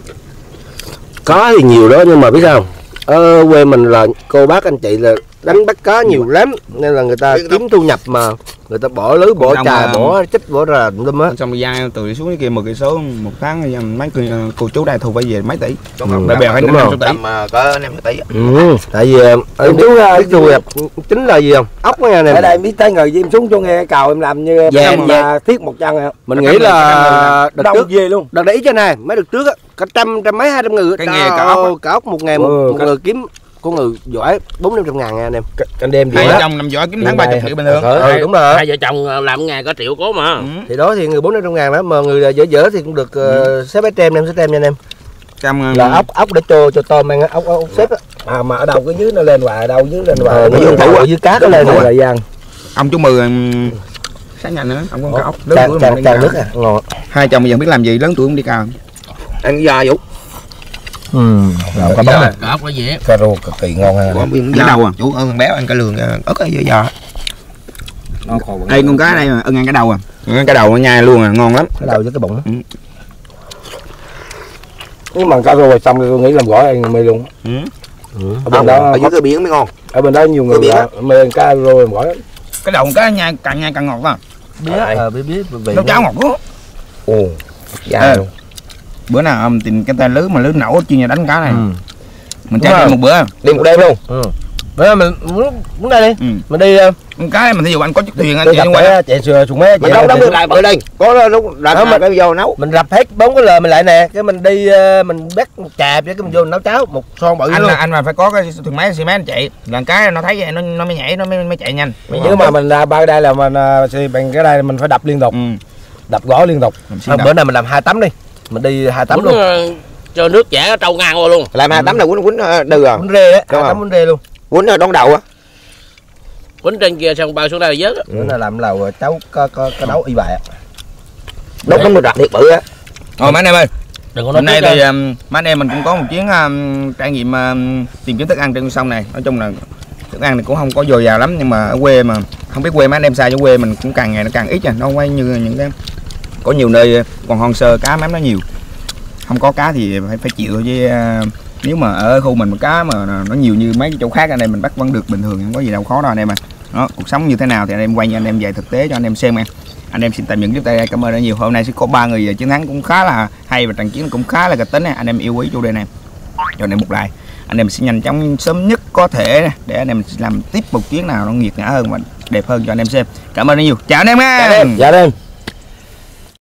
có thì nhiều đó nhưng mà biết sao? Ở quê mình là cô bác anh chị là đánh bắt cá nhiều lắm nên là người ta kiếm thu nhập mà người ta bỏ lưới, bỏ chài, bỏ chích, bỏ ra tùm á. Xong rồi ra từ xuống kia 10 cây số một tháng mấy cô chú đây thu phải về mấy tỷ. Đại bèo phải 5 tỷ. Có 5 tỷ. Tại vì em chú biết thu nhập chính là gì không? Ốc nha này. Ở đây em biết tới người em xuống cho nghe cào em làm như mà thiết một chân không? Mình nghĩ là đợt trước về luôn. Đợt đấy cho này mấy đợt trước á cả trăm mấy 200 người. Cái nghề cả ốc một ngày một người kiếm con người giỏi 400-500 ngàn nha anh em. Anh đem hai vợ chồng làm giỏi kiếm tháng 30 triệu bình thường. Đúng rồi. Hai vợ chồng làm ngày có triệu cố mà. Thì đó thì người 400-500 ngàn đó mà người dở thì cũng được xếp bát tem, em xếp tem nha anh em. Là ốc để cho tôm ăn ốc xếp á. Mà ở đâu cái dưới nó lên hoài, đâu dưới lên hoài. Ở dưới cá nó lên là giang. Ông chú Mười sáng nhanh nữa, ông có cá ốc tràn nước à, ngon. Hai chồng bây giờ biết làm gì, lớn tuổi cũng đi cào. Ăn cái giò Vũ. Làm cá bóng này. Cá ốc cái gì? Cà rô cực kỳ ngon ha. Cái đầu à, chú ơn béo ăn cái lường ớt cái giò. Đây con cá đây mà ưng ăn cái đầu à. Ăn cái đầu nó nhai luôn à, ngon lắm. Cái đầu với cái bụng. Nhưng mà cá rô xong tôi nghĩ làm gỏi ăn mê luôn. Ở bên đó ở dưới cái biển mới ngon. Ở bên đó nhiều người mê ăn cá rô làm gỏi. Cái đầu cá nhai càng ngọt đó. Biết nấu cháo ngọt quá. Ồ, dạ luôn. Bữa nào ông tìm cái tay lưới mà lưới nổ chuyên nhà đánh cá này. Mình chơi một bữa. Đi một đêm luôn. Bữa mình muốn đây đi. Mình đi con cá này mình thí dụ anh có chiếc thuyền anh chạy qua chạy xuồng mấy chạy đâu được lại bự đi. Có lúc đặt cái vô nấu. Mình rập hết 4 cái lờ mình lại nè, cái mình đi mình bắt một chạp với cái mình vô nấu cháo một son bự luôn. Anh mà phải có cái thuyền máy xi mét chạy. Lần cái nó thấy vậy nó mới nhảy, nó mới chạy nhanh. Chứ mà mình ba đây là mình bằng cái đây mình phải đập liên tục. Đập gõ liên tục. Bữa nay mình làm 2 tấm đi. Mình đi 2 tấm luôn. Cho nước chảy trâu ngang qua luôn. Làm 2 tấm là quýnh đừ à. Quýnh rê á, 2 tấm quýnh rê luôn. Quýnh đón đầu á. Quýnh trên kia xong bao xuống đây là vớt. Bữa nay làm lầu cháu có đấu y bài á. Đốt nó rạc thiệt bự á. Rồi mấy anh em ơi. Hôm nay thì mấy anh em mình cũng có một chuyến trải nghiệm tìm kiếm thức ăn trên con sông này. Nói chung là thức ăn thì cũng không có dồi dào lắm, nhưng mà ở quê mà không biết quê mấy anh em xa, chứ quê mình cũng càng ngày nó càng ít nha, nó không quay như những cái có nhiều nơi còn hoang sơ cá mắm nó nhiều, không có cá thì phải chịu thôi. Chứ nếu mà ở khu mình cá mà nó nhiều như mấy cái chỗ khác, anh em mình bắt vẫn được bình thường, không có gì đâu khó đâu anh em. Đó, cuộc sống như thế nào thì anh em quay cho anh em về thực tế cho anh em xem. Anh em xin tạm dừng clip tại đây, cảm ơn rất nhiều. Hôm nay sẽ có 3 người chiến thắng cũng khá là hay và trận chiến cũng khá là kịch tính. Anh em yêu quý chủ đề này cho anh em một like, anh em sẽ nhanh chóng sớm nhất có thể để anh em làm tiếp một chuyến nào nó nghiệt ngã hơn và đẹp hơn cho anh em xem. Cảm ơn rất nhiều, chào anh em nha. Dạ em.